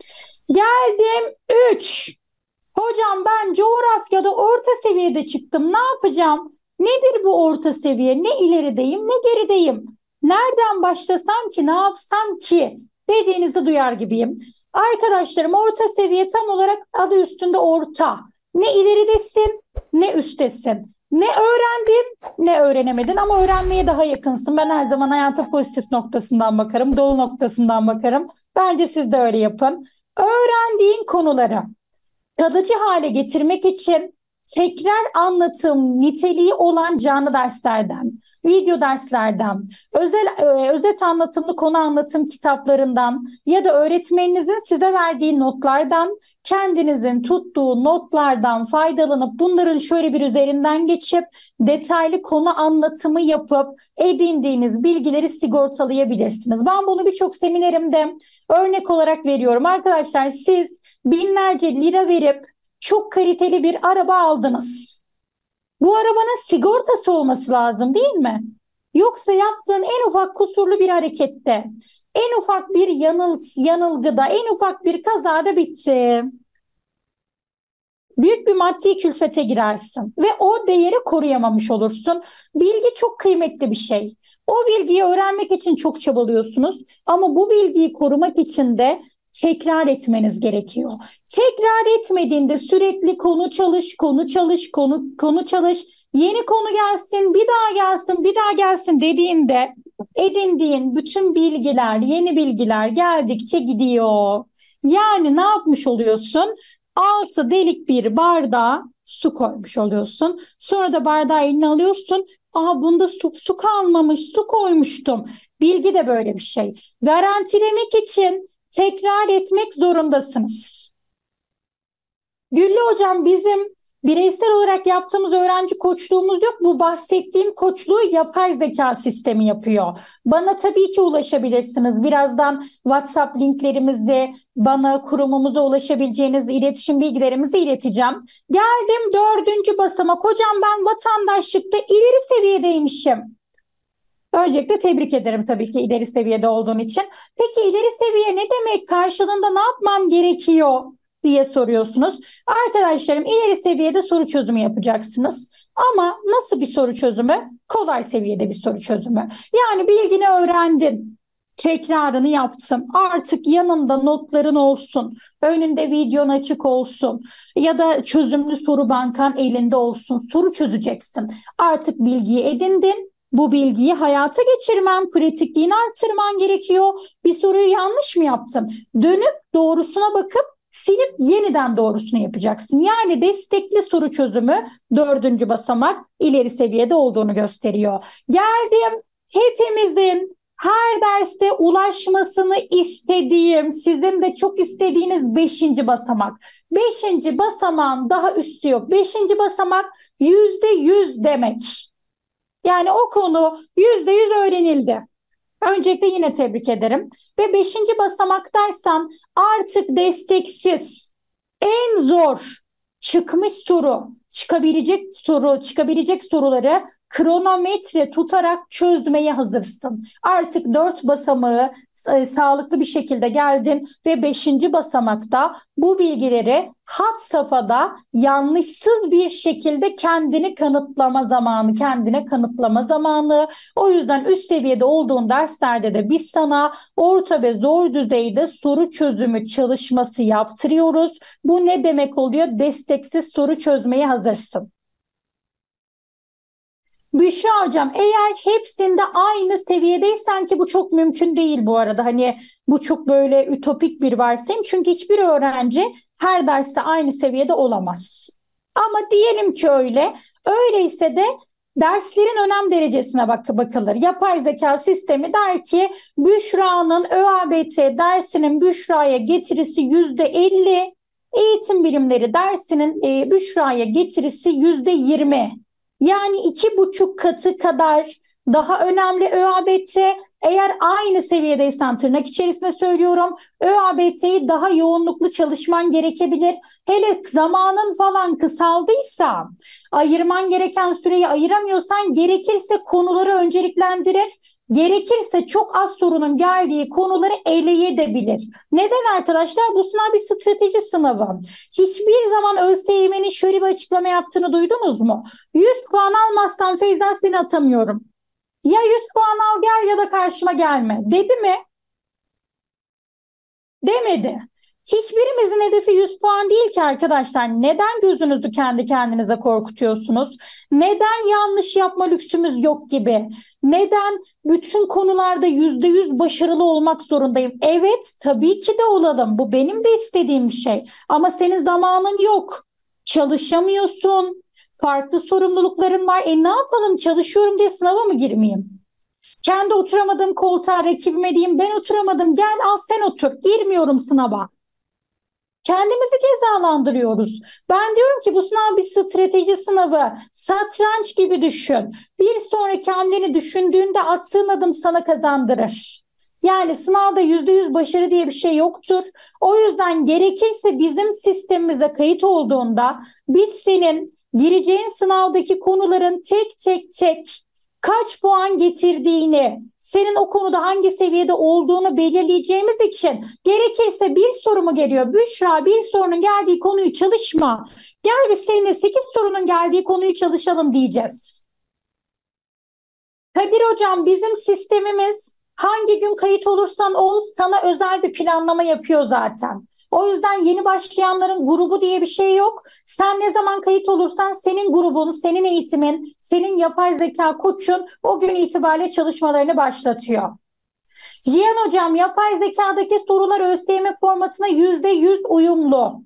Geldim 3. Hocam ben coğrafyada orta seviyede çıktım. Ne yapacağım? Nedir bu orta seviye? Ne ilerideyim ne gerideyim? Nereden başlasam ki ne yapsam ki dediğinizi duyar gibiyim. Arkadaşlarım orta seviye tam olarak adı üstünde orta. Ne ileridesin ne üsttesin. Ne öğrendin ne öğrenemedin ama öğrenmeye daha yakınsın. Ben her zaman hayata pozitif noktasından bakarım, dolu noktasından bakarım. Bence siz de öyle yapın. Öğrendiğin konuları kalıcı hale getirmek için tekrar anlatım niteliği olan canlı derslerden, video derslerden, özet anlatımlı konu anlatım kitaplarından ya da öğretmeninizin size verdiği notlardan, kendinizin tuttuğu notlardan faydalanıp bunların şöyle bir üzerinden geçip detaylı konu anlatımı yapıp edindiğiniz bilgileri sigortalayabilirsiniz. Ben bunu birçok seminerimde örnek olarak veriyorum. Arkadaşlar siz binlerce lira verip çok kaliteli bir araba aldınız. Bu arabanın sigortası olması lazım değil mi? Yoksa yaptığın en ufak kusurlu bir harekette, en ufak bir yanılgıda, en ufak bir kazada bitti. Büyük bir maddi külfete girersin ve o değeri koruyamamış olursun. Bilgi çok kıymetli bir şey. O bilgiyi öğrenmek için çok çabalıyorsunuz ama bu bilgiyi korumak için de tekrar etmeniz gerekiyor. Tekrar etmediğinde sürekli konu çalış, konu çalış, konu çalış, yeni konu gelsin, bir daha gelsin, bir daha gelsin dediğinde edindiğin bütün bilgiler, yeni bilgiler geldikçe gidiyor. Yani ne yapmış oluyorsun? Altı delik bir bardağa su koymuş oluyorsun. Sonra da bardağı eline alıyorsun. Aa bunda su kalmamış, su koymuştum. Bilgi de böyle bir şey. Garantilemek için tekrar etmek zorundasınız. Güllü hocam bizim Bireysel olarak yaptığımız öğrenci koçluğumuz yok. Bu bahsettiğim koçluğu yapay zeka sistemi yapıyor. Bana tabii ki ulaşabilirsiniz. Birazdan WhatsApp linklerimizi, bana kurumumuza ulaşabileceğiniz iletişim bilgilerimizi ileteceğim. Geldim dördüncü basamak. Hocam ben vatandaşlıkta ileri seviyedeymişim. Öncelikle tebrik ederim tabii ki ileri seviyede olduğun için. Peki ileri seviye ne demek? Karşılığında ne yapmam gerekiyor diye soruyorsunuz. Arkadaşlarım ileri seviyede soru çözümü yapacaksınız. Ama nasıl bir soru çözümü? Kolay seviyede bir soru çözümü. Yani bilgini öğrendin. Tekrarını yaptın. Artık yanında notların olsun. Önünde videon açık olsun. Ya da çözümlü soru bankan elinde olsun. Soru çözeceksin. Artık bilgiyi edindin. Bu bilgiyi hayata geçirmem, pratikliğini artırman gerekiyor. Bir soruyu yanlış mı yaptın? Dönüp doğrusuna bakıp silip yeniden doğrusunu yapacaksın. Yani destekli soru çözümü dördüncü basamak ileri seviyede olduğunu gösteriyor. Geldim hepimizin her derste ulaşmasını istediğim, sizin de çok istediğiniz beşinci basamak. Beşinci basamağın daha üstü yok. Beşinci basamak %100 demek. Yani o konu %100 öğrenildi. Öncelikle yine tebrik ederim. Ve beşinci basamaktaysan artık desteksiz, en zor çıkmış soru, çıkabilecek soruları kronometre tutarak çözmeye hazırsın. Artık 4 basamağı sağlıklı bir şekilde geldin ve beşinci basamakta bu bilgileri had safhada yanlışsız bir şekilde kendine kanıtlama zamanı. O yüzden üst seviyede olduğun derslerde de biz sana orta ve zor düzeyde soru çözümü çalışması yaptırıyoruz. Bu ne demek oluyor? Desteksiz soru çözmeye hazırsın. Büşra hocam eğer hepsinde aynı seviyedeysen ki bu çok mümkün değil bu arada. Hani bu çok böyle ütopik bir varsayım. Çünkü hiçbir öğrenci her derste aynı seviyede olamaz. Ama diyelim ki öyle. Öyleyse de derslerin önem derecesine bakılır. Yapay zeka sistemi der ki Büşra'nın ÖABT dersinin Büşra'ya getirisi %50, eğitim bilimleri dersinin Büşra'ya getirisi %20. Yani 2,5 katı kadar daha önemli ÖABT. Eğer aynı seviyedeysen tırnak içerisinde söylüyorum. ÖABT'yi daha yoğunluklu çalışman gerekebilir. Hele zamanın falan kısaldıysa, ayırman gereken süreyi ayıramıyorsan gerekirse konuları önceliklendirir. Gerekirse çok az sorunun geldiği konuları eleyebilir. Neden arkadaşlar? Bu sınav bir strateji sınavı. Hiçbir zaman ÖSYM'nin şöyle bir açıklama yaptığını duydunuz mu? 100 puan almazsan Feyza seni atamıyorum. Ya 100 puan al gel ya da karşıma gelme. Dedi mi? Demedi. Hiçbirimizin hedefi 100 puan değil ki arkadaşlar. Neden gözünüzü kendi kendinize korkutuyorsunuz? Neden yanlış yapma lüksümüz yok gibi? Neden bütün konularda %100 başarılı olmak zorundayım? Evet, tabii ki de olalım. Bu benim de istediğim bir şey. Ama senin zamanın yok. Çalışamıyorsun. Farklı sorumlulukların var. Ne yapalım? Çalışıyorum diye sınava mı girmeyeyim? Kendi oturamadığım koltuğa rakibime diyeyim ben oturamadım gel al sen otur girmiyorum sınava. Kendimizi cezalandırıyoruz. Ben diyorum ki bu sınav bir strateji sınavı. Satranç gibi düşün. Bir sonraki hamleni düşündüğünde attığın adım sana kazandırır. Yani sınavda %100 başarı diye bir şey yoktur. O yüzden gerekirse bizim sistemimize kayıt olduğunda biz senin gireceğin sınavdaki konuların tek kaç puan getirdiğini, senin o konuda hangi seviyede olduğunu belirleyeceğimiz için gerekirse bir soru mu geliyor? Büşra bir sorunun geldiği konuyu çalışma. Gel biz seninle 8 sorunun geldiği konuyu çalışalım diyeceğiz. Kadir hocam bizim sistemimiz hangi gün kayıt olursan ol sana özel bir planlama yapıyor zaten. O yüzden yeni başlayanların grubu diye bir şey yok. Sen ne zaman kayıt olursan senin grubun, senin eğitimin, senin yapay zeka koçun o gün itibariyle çalışmalarını başlatıyor. Cihan hocam yapay zekadaki sorular ÖSYM formatına %100 uyumlu.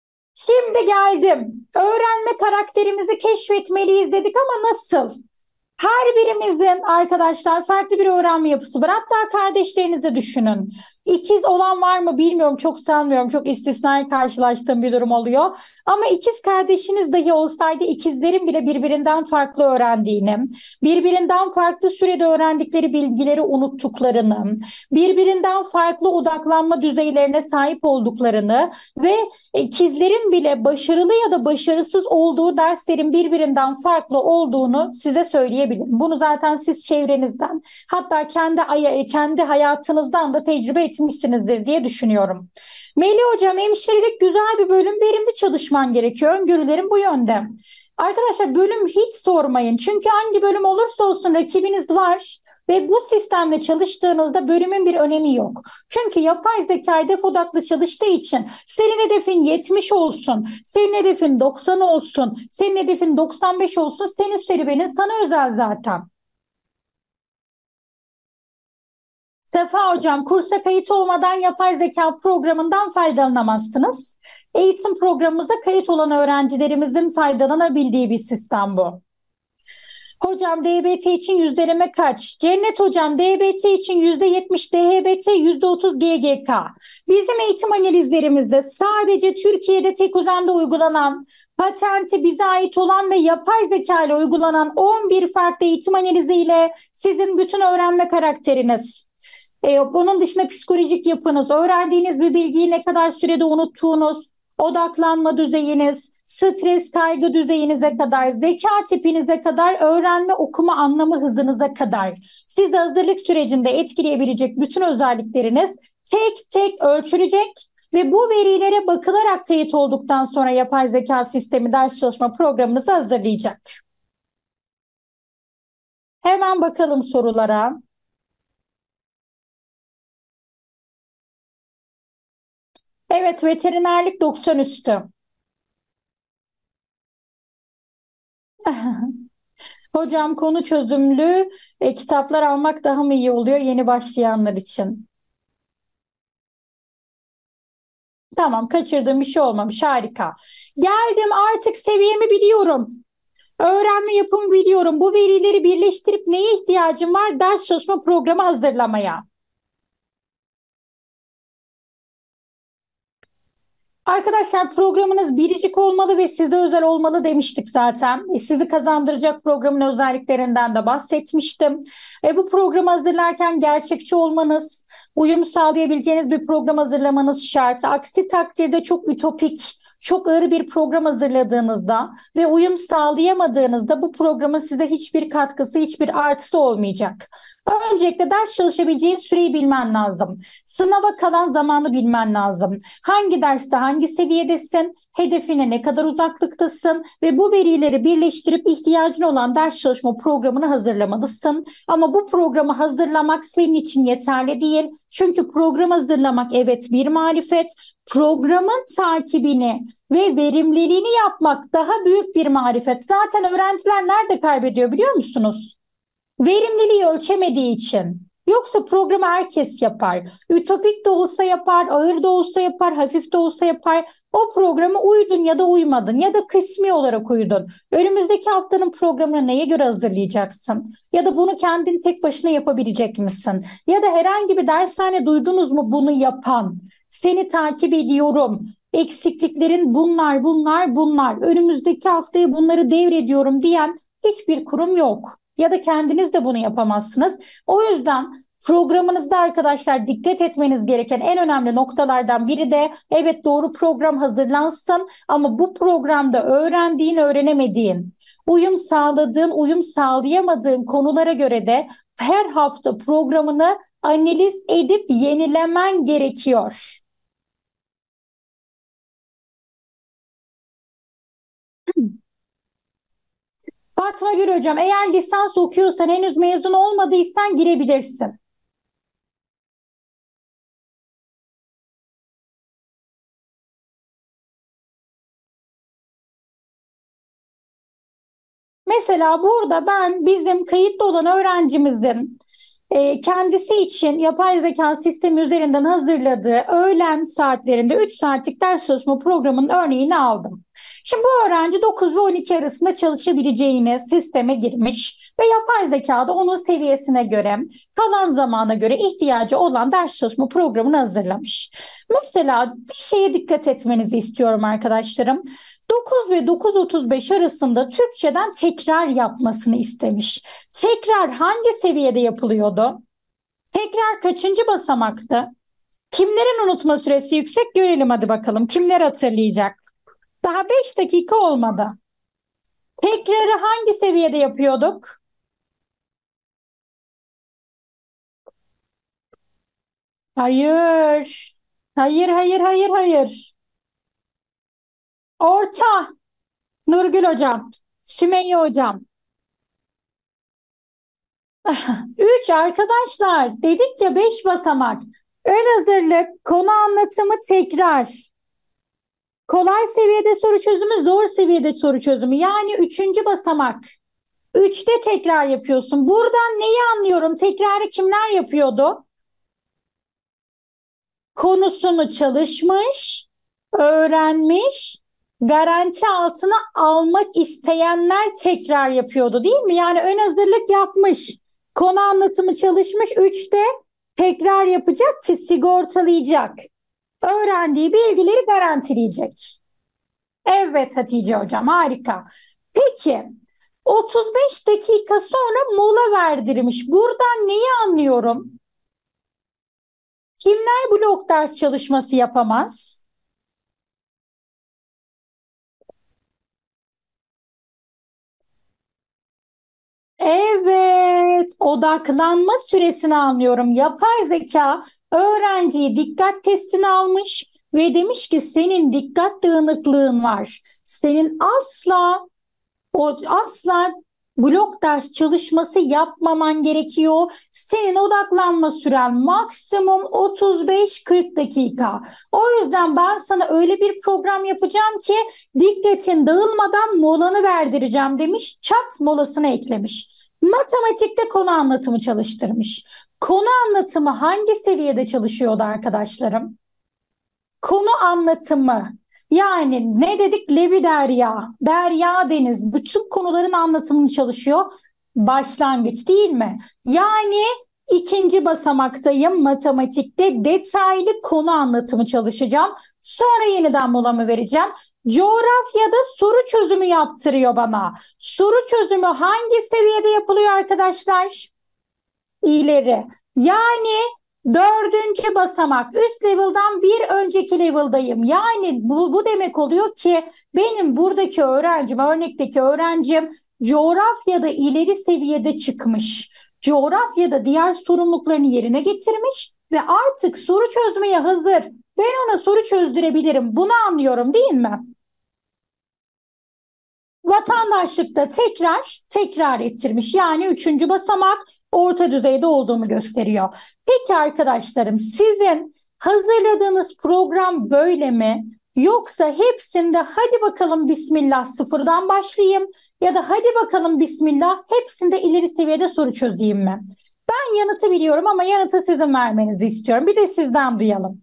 Şimdi geldim. Öğrenme karakterimizi keşfetmeliyiz dedik ama nasıl? Her birimizin arkadaşlar farklı bir öğrenme yapısı var. Hatta kardeşlerinizi düşünün. İkiz olan var mı bilmiyorum. Çok sanmıyorum. Çok istisnai karşılaştığım bir durum oluyor. Ama ikiz kardeşiniz dahi olsaydı ikizlerin bile birbirinden farklı öğrendiğini, birbirinden farklı sürede öğrendikleri bilgileri unuttuklarını, birbirinden farklı odaklanma düzeylerine sahip olduklarını ve ikizlerin bile başarılı ya da başarısız olduğu derslerin birbirinden farklı olduğunu size söyleyebilirim. Bunu zaten siz çevrenizden, hatta kendi hayatınızdan da tecrübe etmişsinizdir diye düşünüyorum. Melih Hocam, hemşirelik güzel bir bölüm, verimli çalışman gerekiyor. Öngörülerim bu yönde. Arkadaşlar, bölüm hiç sormayın. Çünkü hangi bölüm olursa olsun rakibiniz var ve bu sistemle çalıştığınızda bölümün bir önemi yok. Çünkü yapay zeka hedef odaklı çalıştığı için senin hedefin 70 olsun, senin hedefin 90 olsun, senin hedefin 95 olsun, senin serüvenin sana özel zaten. Sefa Hocam, kursa kayıt olmadan yapay zeka programından faydalanamazsınız. Eğitim programımıza kayıt olan öğrencilerimizin faydalanabildiği bir sistem bu. Hocam, DBT için yüzdeleme kaç? Cennet Hocam, DBT için %70 DHBT, %30 GGK. Bizim eğitim analizlerimizde sadece Türkiye'de tek uzamda uygulanan, patenti bize ait olan ve yapay zeka ile uygulanan 11 farklı eğitim analiziyle sizin bütün öğrenme karakteriniz, bunun dışında psikolojik yapınız, öğrendiğiniz bir bilgiyi ne kadar sürede unuttuğunuz, odaklanma düzeyiniz, stres, kaygı düzeyinize kadar, zeka tipinize kadar, öğrenme, okuma, anlama hızınıza kadar sizi hazırlık sürecinde etkileyebilecek bütün özellikleriniz tek tek ölçülecek ve bu verilere bakılarak kayıt olduktan sonra yapay zeka sistemi ders çalışma programınızı hazırlayacak. Hemen bakalım sorulara. Evet, veterinerlik 90 üstü. Hocam, konu çözümlü kitaplar almak daha mı iyi oluyor yeni başlayanlar için? Tamam, kaçırdığım bir şey olmamış, harika. Geldim, artık seviyemi biliyorum. Öğrenme yapımı biliyorum. Bu verileri birleştirip neye ihtiyacım var? Ders çalışma programı hazırlamaya. Arkadaşlar, programınız biricik olmalı ve size özel olmalı demiştik zaten. Sizi kazandıracak programın özelliklerinden de bahsetmiştim. Bu programı hazırlarken gerçekçi olmanız, uyum sağlayabileceğiniz bir program hazırlamanız şart. Aksi takdirde çok ütopik, çok ağır bir program hazırladığınızda ve uyum sağlayamadığınızda bu programın size hiçbir katkısı, hiçbir artısı olmayacak. Öncelikle ders çalışabileceğin süreyi bilmen lazım. Sınava kalan zamanı bilmen lazım. Hangi derste hangi seviyedesin, hedefine ne kadar uzaklıktasın ve bu verileri birleştirip ihtiyacın olan ders çalışma programını hazırlamalısın. Ama bu programı hazırlamak senin için yeterli değil. Çünkü program hazırlamak evet bir marifet, programın takibini ve verimliliğini yapmak daha büyük bir marifet. Zaten öğrenciler nerede kaybediyor biliyor musunuz? Verimliliği ölçemediği için. Yoksa programı herkes yapar. Ütopik de olsa yapar, ağır da olsa yapar, hafif de olsa yapar. O programı uydun ya da uymadın ya da kısmi olarak uydun. Önümüzdeki haftanın programını neye göre hazırlayacaksın? Ya da bunu kendin tek başına yapabilecek misin? Ya da herhangi bir dershane duydunuz mu bunu yapan? Seni takip ediyorum. Eksikliklerin bunlar, bunlar, bunlar. Önümüzdeki haftaya bunları devrediyorum diyen hiçbir kurum yok. Ya da kendiniz de bunu yapamazsınız. O yüzden programınızda arkadaşlar dikkat etmeniz gereken en önemli noktalardan biri de evet, doğru program hazırlansın ama bu programda öğrendiğin, öğrenemediğin, uyum sağladığın, uyum sağlayamadığın konulara göre de her hafta programını analiz edip yenilemen gerekiyor. Fatma Gül Hocam, eğer lisans okuyorsan, henüz mezun olmadıysan girebilirsin. Mesela burada ben bizim kayıtlı olan öğrencimizin kendisi için yapay zeka sistemi üzerinden hazırladığı öğlen saatlerinde 3 saatlik ders çalışma programının örneğini aldım. Şimdi bu öğrenci 9 ve 12 arasında çalışabileceğini sisteme girmiş ve yapay zeka da onun seviyesine göre, kalan zamana göre ihtiyacı olan ders çalışma programını hazırlamış. Mesela bir şeye dikkat etmenizi istiyorum arkadaşlarım. 9 ve 9.35 arasında Türkçeden tekrar yapmasını istemiş. Tekrar hangi seviyede yapılıyordu? Tekrar kaçıncı basamaktı? Kimlerin unutma süresi yüksek görelim hadi bakalım. Kimler hatırlayacak? Daha 5 dakika olmadı. Tekrarı hangi seviyede yapıyorduk? Hayır. Hayır, hayır, hayır, hayır. Orta. Nurgül hocam. Sümeyye hocam. 3 arkadaşlar. Dedik ya 5 basamak. Ön hazırlık, konu anlatımı, tekrar. Kolay seviyede soru çözümü, zor seviyede soru çözümü. Yani üçüncü basamak. Üçte tekrar yapıyorsun. Buradan neyi anlıyorum? Tekrarı kimler yapıyordu? Konusunu çalışmış, öğrenmiş, garanti altına almak isteyenler tekrar yapıyordu değil mi? Yani ön hazırlık yapmış, konu anlatımı çalışmış, üçte tekrar yapacak ki sigortalayacak. Öğrendiği bilgileri garantileyecek. Evet Hatice hocam harika. Peki 35 dakika sonra mola verdirmiş. Buradan neyi anlıyorum? Kimler blok ders çalışması yapamaz? Evet, odaklanma süresini anlıyorum. Yapay zeka öğrenciyi dikkat testini almış ve demiş ki senin dikkat dağınıklığın var. Senin asla blok ders çalışması yapmaman gerekiyor. Senin odaklanma süren maksimum 35-40 dakika. O yüzden ben sana öyle bir program yapacağım ki dikkatin dağılmadan molanı verdireceğim demiş. Çat molasını eklemiş. Matematikte konu anlatımı çalıştırmış. Konu anlatımı hangi seviyede çalışıyordu arkadaşlarım? Konu anlatımı. Yani ne dedik? Levi Derya, Derya Deniz. Bütün konuların anlatımını çalışıyor. Başlangıç değil mi? Yani ikinci basamaktayım matematikte detaylı konu anlatımı çalışacağım. Sonra yeniden molamı vereceğim. Coğrafyada soru çözümü yaptırıyor bana. Soru çözümü hangi seviyede yapılıyor arkadaşlar? İleri. Yani dördüncü basamak üst level'dan bir önceki level'dayım. Yani bu demek oluyor ki benim buradaki öğrencim, örnekteki öğrencim coğrafyada ileri seviyede çıkmış. Coğrafyada diğer sorumluluklarını yerine getirmiş ve artık soru çözmeye hazır. Ben ona soru çözdürebilirim. Bunu anlıyorum değil mi? Vatandaşlıkta tekrar ettirmiş. Yani üçüncü basamak orta düzeyde olduğumu gösteriyor. Peki arkadaşlarım sizin hazırladığınız program böyle mi? Yoksa hepsinde hadi bakalım bismillah sıfırdan başlayayım ya da hadi bakalım bismillah hepsinde ileri seviyede soru çözeyim mi? Ben yanıtı biliyorum ama yanıtı sizin vermenizi istiyorum. Bir de sizden duyalım.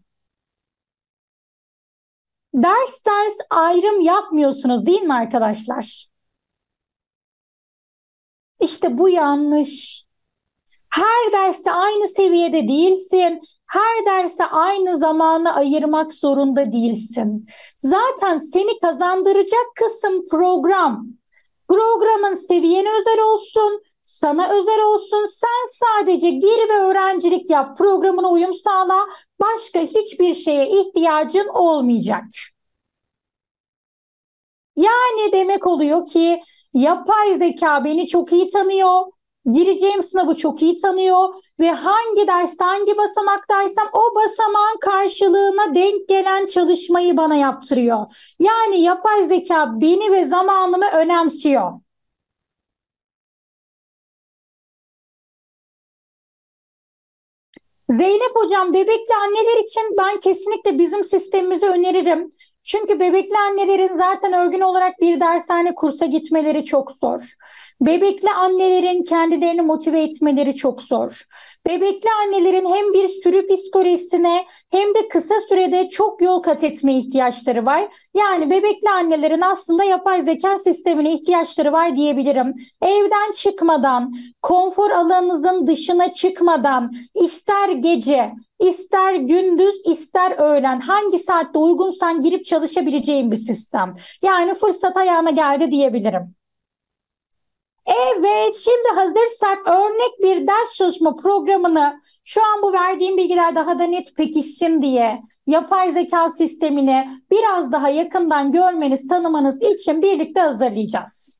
Ders ayrım yapmıyorsunuz değil mi arkadaşlar? İşte bu yanlış. Her derste aynı seviyede değilsin. Her derse aynı zamanı ayırmak zorunda değilsin. Zaten seni kazandıracak kısım program. Programın seviyene özel olsun, sana özel olsun. Sen sadece gir ve öğrencilik yap. Programına uyum sağla. Başka hiçbir şeye ihtiyacın olmayacak. Yani demek oluyor ki yapay zeka beni çok iyi tanıyor. Gireceğim sınavı çok iyi tanıyor ve hangi derste hangi basamaktaysam o basamağın karşılığına denk gelen çalışmayı bana yaptırıyor. Yani yapay zeka beni ve zamanımı önemsiyor. Zeynep hocam bebekli anneler için ben kesinlikle bizim sistemimizi öneririm. Çünkü bebekli annelerin zaten örgün olarak bir dershane kursa gitmeleri çok zor. Bebekli annelerin kendilerini motive etmeleri çok zor. Bebekli annelerin hem bir sürü psikolojisine hem de kısa sürede çok yol kat etmeye ihtiyaçları var. Yani bebekli annelerin aslında yapay zeka sistemine ihtiyaçları var diyebilirim. Evden çıkmadan, konfor alanınızın dışına çıkmadan, ister gece, İster gündüz, ister öğlen hangi saatte uygunsan girip çalışabileceğin bir sistem. Yani fırsat ayağına geldi diyebilirim. Evet, şimdi hazırsak örnek bir ders çalışma programını şu an bu verdiğim bilgiler daha da net pekişsin diye yapay zeka sistemini biraz daha yakından görmeniz, tanımanız için birlikte hazırlayacağız.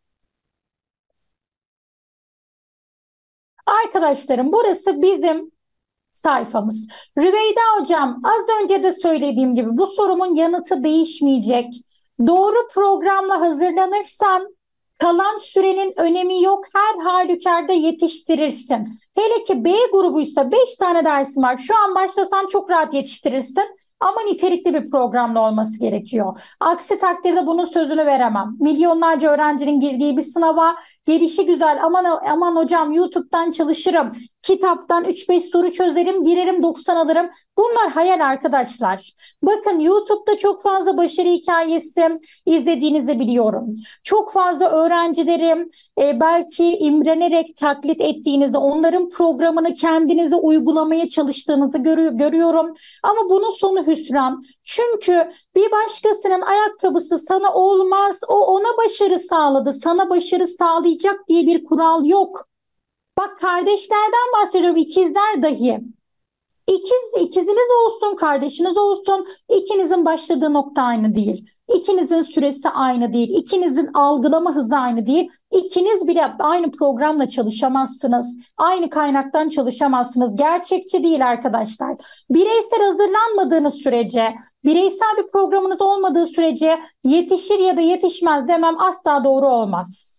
Arkadaşlarım, burası bizim sayfamız. Rüveyda hocam, az önce de söylediğim gibi bu sorumun yanıtı değişmeyecek. Doğru programla hazırlanırsan kalan sürenin önemi yok. Her halükarda yetiştirirsin. Hele ki B grubuysa 5 tane dersim var. Şu an başlasan çok rahat yetiştirirsin. Ama nitelikli bir programla olması gerekiyor. Aksi takdirde bunun sözünü veremem. Milyonlarca öğrencinin girdiği bir sınava gelişi güzel. Aman aman hocam YouTube'dan çalışırım. Kitaptan 3-5 soru çözerim, girerim 90 alırım. Bunlar hayal arkadaşlar. Bakın YouTube'da çok fazla başarı hikayesi izlediğinizi biliyorum. Çok fazla öğrencilerim belki imrenerek taklit ettiğinizi, onların programını kendinize uygulamaya çalıştığınızı görüyorum. Ama bunun sonu hüsran. Çünkü bir başkasının ayakkabısı sana olmaz, o ona başarı sağladı, sana başarı sağlayacak diye bir kural yok. Bak kardeşlerden bahsediyorum, ikizler dahi. İkiziniz olsun, kardeşiniz olsun, ikinizin başladığı nokta aynı değil. İkinizin süresi aynı değil. İkinizin algılama hızı aynı değil. İkiniz bile aynı programla çalışamazsınız. Aynı kaynaktan çalışamazsınız. Gerçekçi değil arkadaşlar. Bireysel hazırlanmadığınız sürece, bireysel bir programınız olmadığı sürece yetişir ya da yetişmez demem asla doğru olmaz.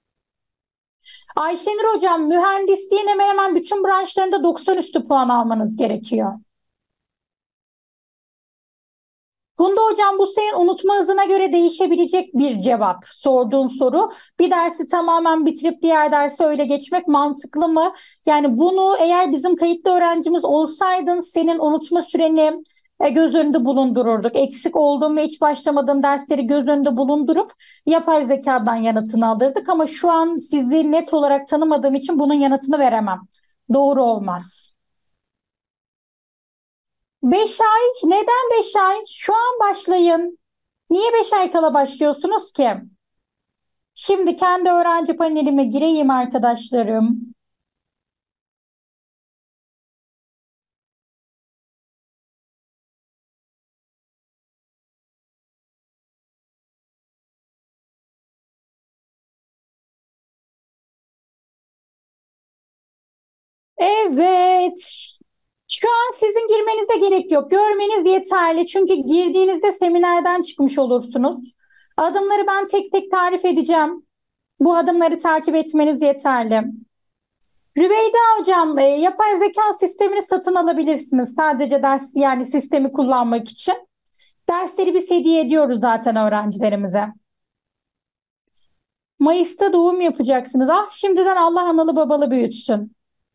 Ayşenur hocam, mühendisliğin hemen hemen bütün branşlarında 90 üstü puan almanız gerekiyor. Funda hocam, bu senin unutma hızına göre değişebilecek bir cevap. Sorduğun soru. Bir dersi tamamen bitirip diğer derse öyle geçmek mantıklı mı? Yani bunu eğer bizim kayıtlı öğrencimiz olsaydın senin unutma süreni göz önünde bulundururduk. Eksik olduğun ve hiç başlamadığın dersleri göz önünde bulundurup yapay zekadan yanıtını alırdık. Ama şu an sizi net olarak tanımadığım için bunun yanıtını veremem. Doğru olmaz. 5 ay. Neden 5 ay? Şu an başlayın. Niye 5 ay kala başlıyorsunuz ki? Şimdi kendi öğrenci panelime gireyim arkadaşlarım. Evet. Şu an sizin girmenize gerek yok. Görmeniz yeterli. Çünkü girdiğinizde seminerden çıkmış olursunuz. Adımları ben tek tek tarif edeceğim. Bu adımları takip etmeniz yeterli. Rüveyda hocam, yapay zeka sistemini satın alabilirsiniz. Sadece ders yani sistemi kullanmak için. Dersleri biz hediye ediyoruz zaten öğrencilerimize. Mayıs'ta doğum yapacaksınız. Ah, şimdiden Allah analı babalı büyütsün.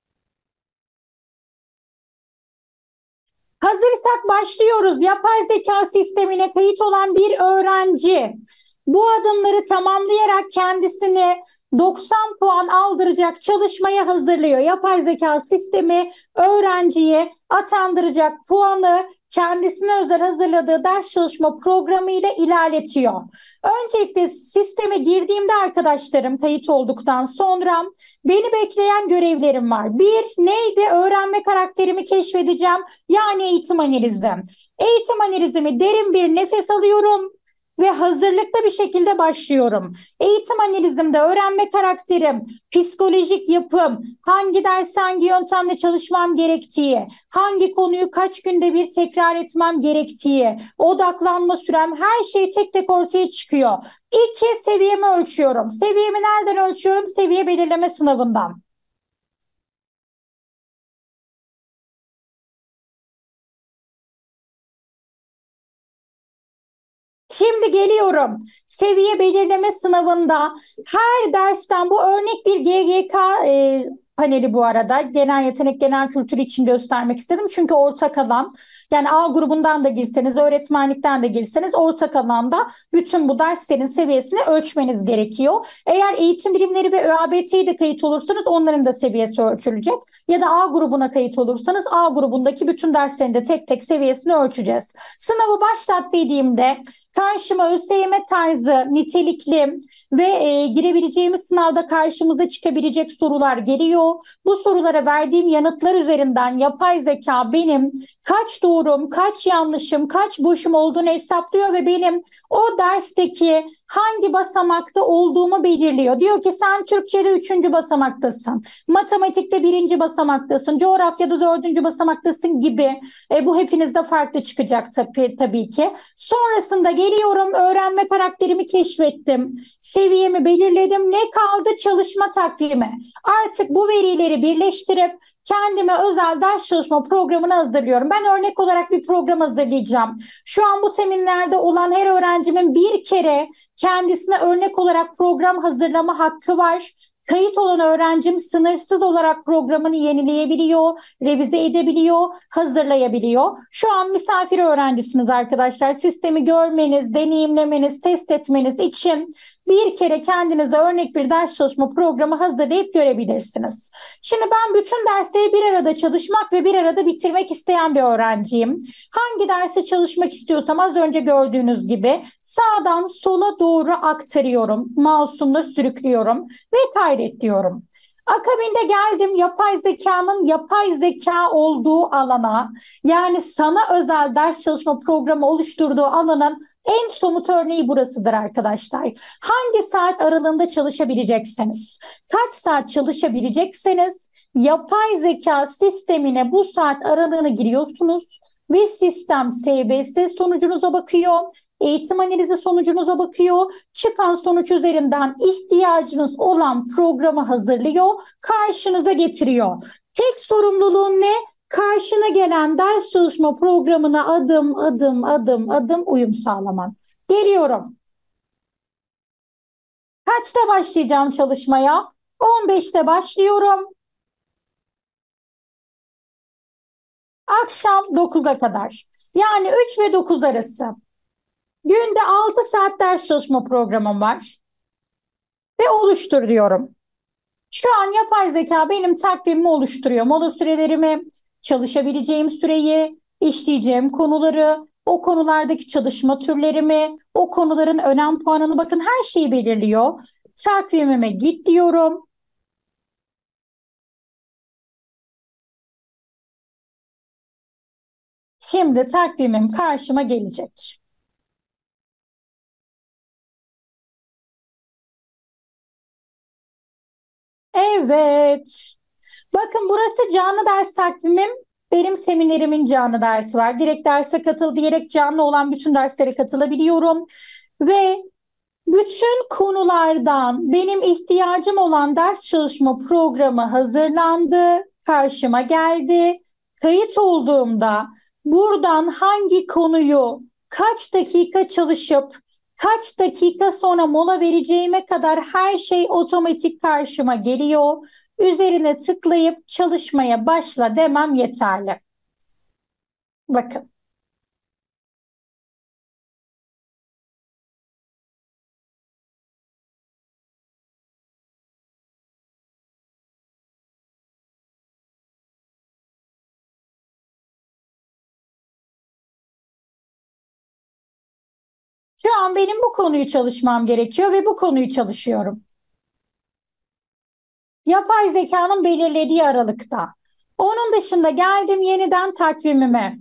Hazırsak başlıyoruz. Yapay zeka sistemine kayıt olan bir öğrenci bu adımları tamamlayarak kendisini 90 puan aldıracak çalışmaya hazırlıyor. Yapay zeka sistemi öğrenciye atandıracak puanı kendisine özel hazırladığı ders çalışma programı ile ilerletiyor. Öncelikle sisteme girdiğimde arkadaşlarım kayıt olduktan sonra beni bekleyen görevlerim var. Bir, neydi? Öğrenme karakterimi keşfedeceğim. Yani eğitim analizi. Eğitim analizimi derin bir nefes alıyorum ve hazırlıklı bir şekilde başlıyorum. Eğitim analizimde öğrenme karakterim, psikolojik yapım, hangi ders hangi yöntemle çalışmam gerektiği, hangi konuyu kaç günde bir tekrar etmem gerektiği, odaklanma sürem her şey tek tek ortaya çıkıyor. İki, seviyemi ölçüyorum. Seviyemi nereden ölçüyorum? Seviye belirleme sınavından. Şimdi geliyorum. Seviye belirleme sınavında her dersten bu örnek bir GGK paneli bu arada. Genel yetenek, genel kültür için göstermek istedim. Çünkü ortak alan. Yani A grubundan da girseniz, öğretmenlikten de girseniz ortak alanda bütün bu derslerin seviyesini ölçmeniz gerekiyor. Eğer eğitim bilimleri ve ÖABT'ye de kayıt olursanız onların da seviyesi ölçülecek. Ya da A grubuna kayıt olursanız A grubundaki bütün derslerin de tek tek seviyesini ölçeceğiz. Sınavı başlat dediğimde karşıma ÖSYM tarzı nitelikli ve girebileceğimiz sınavda karşımıza çıkabilecek sorular geliyor. Bu sorulara verdiğim yanıtlar üzerinden yapay zeka benim kaç doğrum, kaç yanlışım, kaç boşum olduğunu hesaplıyor ve benim o dersteki hangi basamakta olduğumu belirliyor. Diyor ki sen Türkçe'de 3. basamaktasın, matematikte 1. basamaktasın, coğrafyada 4. basamaktasın gibi. Bu hepinizde farklı çıkacak tabii ki. Sonrasında geliyorum, öğrenme karakterimi keşfettim, seviyemi belirledim. Ne kaldı? Çalışma takvimi. Artık bu verileri birleştirip kendime özel ders çalışma programını hazırlıyorum. Ben örnek olarak bir program hazırlayacağım. Şu an bu seminerde olan her öğrencimin bir kere kendisine örnek olarak program hazırlama hakkı var. Kayıt olan öğrencim sınırsız olarak programını yenileyebiliyor, revize edebiliyor, hazırlayabiliyor. Şu an misafir öğrencisiniz arkadaşlar. Sistemi görmeniz, deneyimlemeniz, test etmeniz için bir kere kendinize örnek bir ders çalışma programı hazırlayıp görebilirsiniz. Şimdi ben bütün dersleri bir arada çalışmak ve bir arada bitirmek isteyen bir öğrenciyim. Hangi derse çalışmak istiyorsam az önce gördüğünüz gibi sağdan sola doğru aktarıyorum. Mouse'umla sürüklüyorum ve kaydet diyorum. Akabinde geldim yapay zekanın yapay zeka olduğu alana, yani sana özel ders çalışma programı oluşturduğu alanın en somut örneği burasıdır arkadaşlar. Hangi saat aralığında çalışabileceksiniz? Kaç saat çalışabilecekseniz yapay zeka sistemine bu saat aralığını giriyorsunuz ve sistem SBS sonucunuza bakıyor. Eğitim analizi sonucunuza bakıyor. Çıkan sonuç üzerinden ihtiyacınız olan programı hazırlıyor, karşınıza getiriyor. Tek sorumluluğun ne? Karşına gelen ders çalışma programına adım uyum sağlaman. Geliyorum. Kaçta başlayacağım çalışmaya? 15'te başlıyorum. Akşam 9'a kadar. Yani 3 ve 9 arası. Günde 6 saat ders çalışma programım var. Ve oluştur diyorum. Şu an yapay zeka benim takvimimi oluşturuyor. Mola sürelerimi, çalışabileceğim süreyi, işleyeceğim konuları, o konulardaki çalışma türlerimi, o konuların önem puanını, bakın her şeyi belirliyor. Takvimime git diyorum. Şimdi takvimim karşıma gelecek. Evet. Bakın burası canlı ders takvimim. Benim seminerimin canlı dersi var. Direkt derse katıl diyerek canlı olan bütün derslere katılabiliyorum. Ve bütün konulardan benim ihtiyacım olan ders çalışma programı hazırlandı, karşıma geldi. Kayıt olduğumda buradan hangi konuyu kaç dakika çalışıp kaç dakika sonra mola vereceğime kadar her şey otomatik karşıma geliyor. Üzerine tıklayıp çalışmaya başla demem yeterli. Bakın. Şu an benim bu konuyu çalışmam gerekiyor ve bu konuyu çalışıyorum. Yapay zekanın belirlediği aralıkta. Onun dışında geldim yeniden takvimime.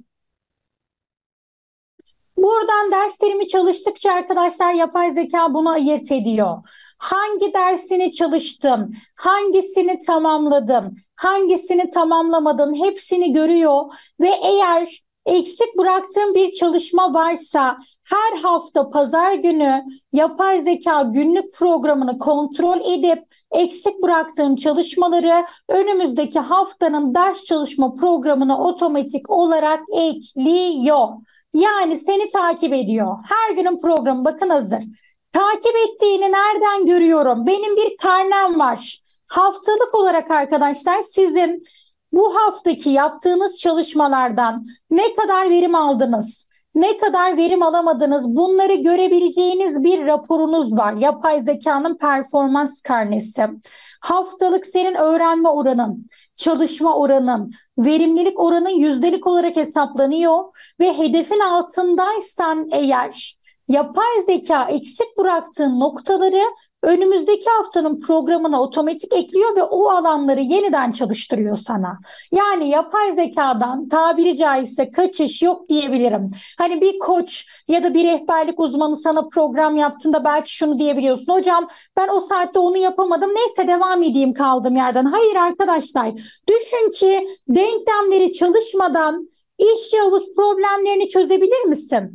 Buradan derslerimi çalıştıkça arkadaşlar yapay zeka bunu ayırt ediyor. Hangi dersini çalıştın, hangisini tamamladın, hangisini tamamlamadın hepsini görüyor ve eğer eksik bıraktığım bir çalışma varsa her hafta pazar günü yapay zeka günlük programını kontrol edip eksik bıraktığım çalışmaları önümüzdeki haftanın ders çalışma programına otomatik olarak ekliyor. Yani seni takip ediyor. Her günün programı bakın hazır. Takip ettiğini nereden görüyorum? Benim bir karnem var. Haftalık olarak arkadaşlar sizin bu haftaki yaptığınız çalışmalardan ne kadar verim aldınız? Ne kadar verim alamadınız? Bunları görebileceğiniz bir raporunuz var. Yapay zekanın performans karnesi. Haftalık senin öğrenme oranın, çalışma oranın, verimlilik oranın yüzdelik olarak hesaplanıyor ve hedefin altındaysan eğer yapay zeka eksik bıraktığın noktaları önümüzdeki haftanın programına otomatik ekliyor ve o alanları yeniden çalıştırıyor sana. Yani yapay zekadan tabiri caizse kaçış yok diyebilirim. Hani bir koç ya da bir rehberlik uzmanı sana program yaptığında belki şunu diyebiliyorsun. Hocam ben o saatte onu yapamadım. Neyse devam edeyim kaldığım yerden. Hayır arkadaşlar. Düşün ki denklemleri çalışmadan İş havuz problemlerini çözebilir misin?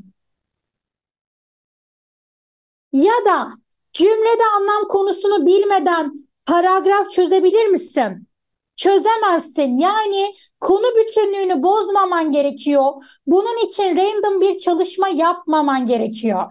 Ya da cümlede anlam konusunu bilmeden paragraf çözebilir misin? Çözemezsin. Yani konu bütünlüğünü bozmaman gerekiyor. Bunun için random bir çalışma yapmaman gerekiyor.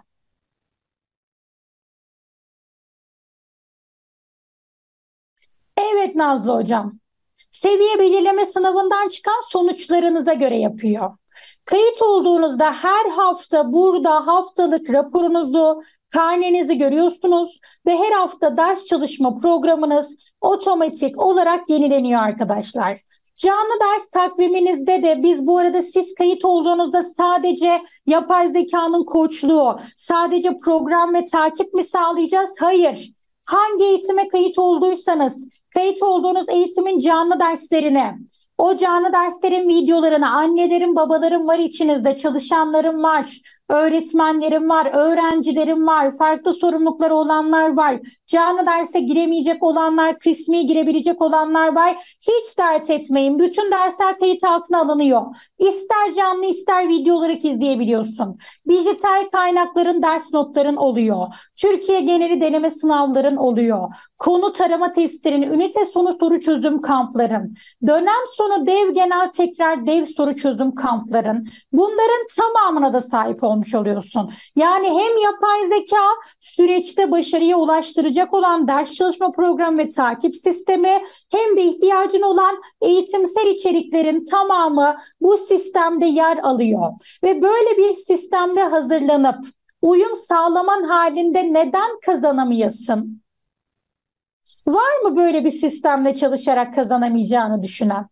Evet Nazlı hocam. Seviye belirleme sınavından çıkan sonuçlarınıza göre yapıyor. Kayıt olduğunuzda her hafta burada haftalık raporunuzu, karnenizi görüyorsunuz ve her hafta ders çalışma programınız otomatik olarak yenileniyor arkadaşlar. Canlı ders takviminizde de biz bu arada siz kayıt olduğunuzda sadece yapay zekanın koçluğu, sadece program ve takip mi sağlayacağız? Hayır. Hangi eğitime kayıt olduysanız, kayıt olduğunuz eğitimin canlı derslerine, o canlı derslerin videolarını, annelerin, babaların var içinizde, çalışanların var, öğretmenlerim var, öğrencilerim var, farklı sorumlulukları olanlar var, canlı derse giremeyecek olanlar, kısmi girebilecek olanlar var. Hiç dert etmeyin. Bütün dersler kayıt altına alınıyor. İster canlı ister video olarak izleyebiliyorsun. Dijital kaynakların ders notların oluyor. Türkiye geneli deneme sınavların oluyor. Konu tarama testlerin, ünite sonu soru çözüm kampların, dönem sonu dev genel tekrar dev soru çözüm kampların, bunların tamamına da sahip olmuş oluyorsun. Yani hem yapay zeka süreçte başarıya ulaştıracak olan ders çalışma programı ve takip sistemi hem de ihtiyacın olan eğitimsel içeriklerin tamamı bu sistemde yer alıyor. Ve böyle bir sistemde hazırlanıp uyum sağlaman halinde neden kazanamayasın? Var mı böyle bir sistemle çalışarak kazanamayacağını düşünen?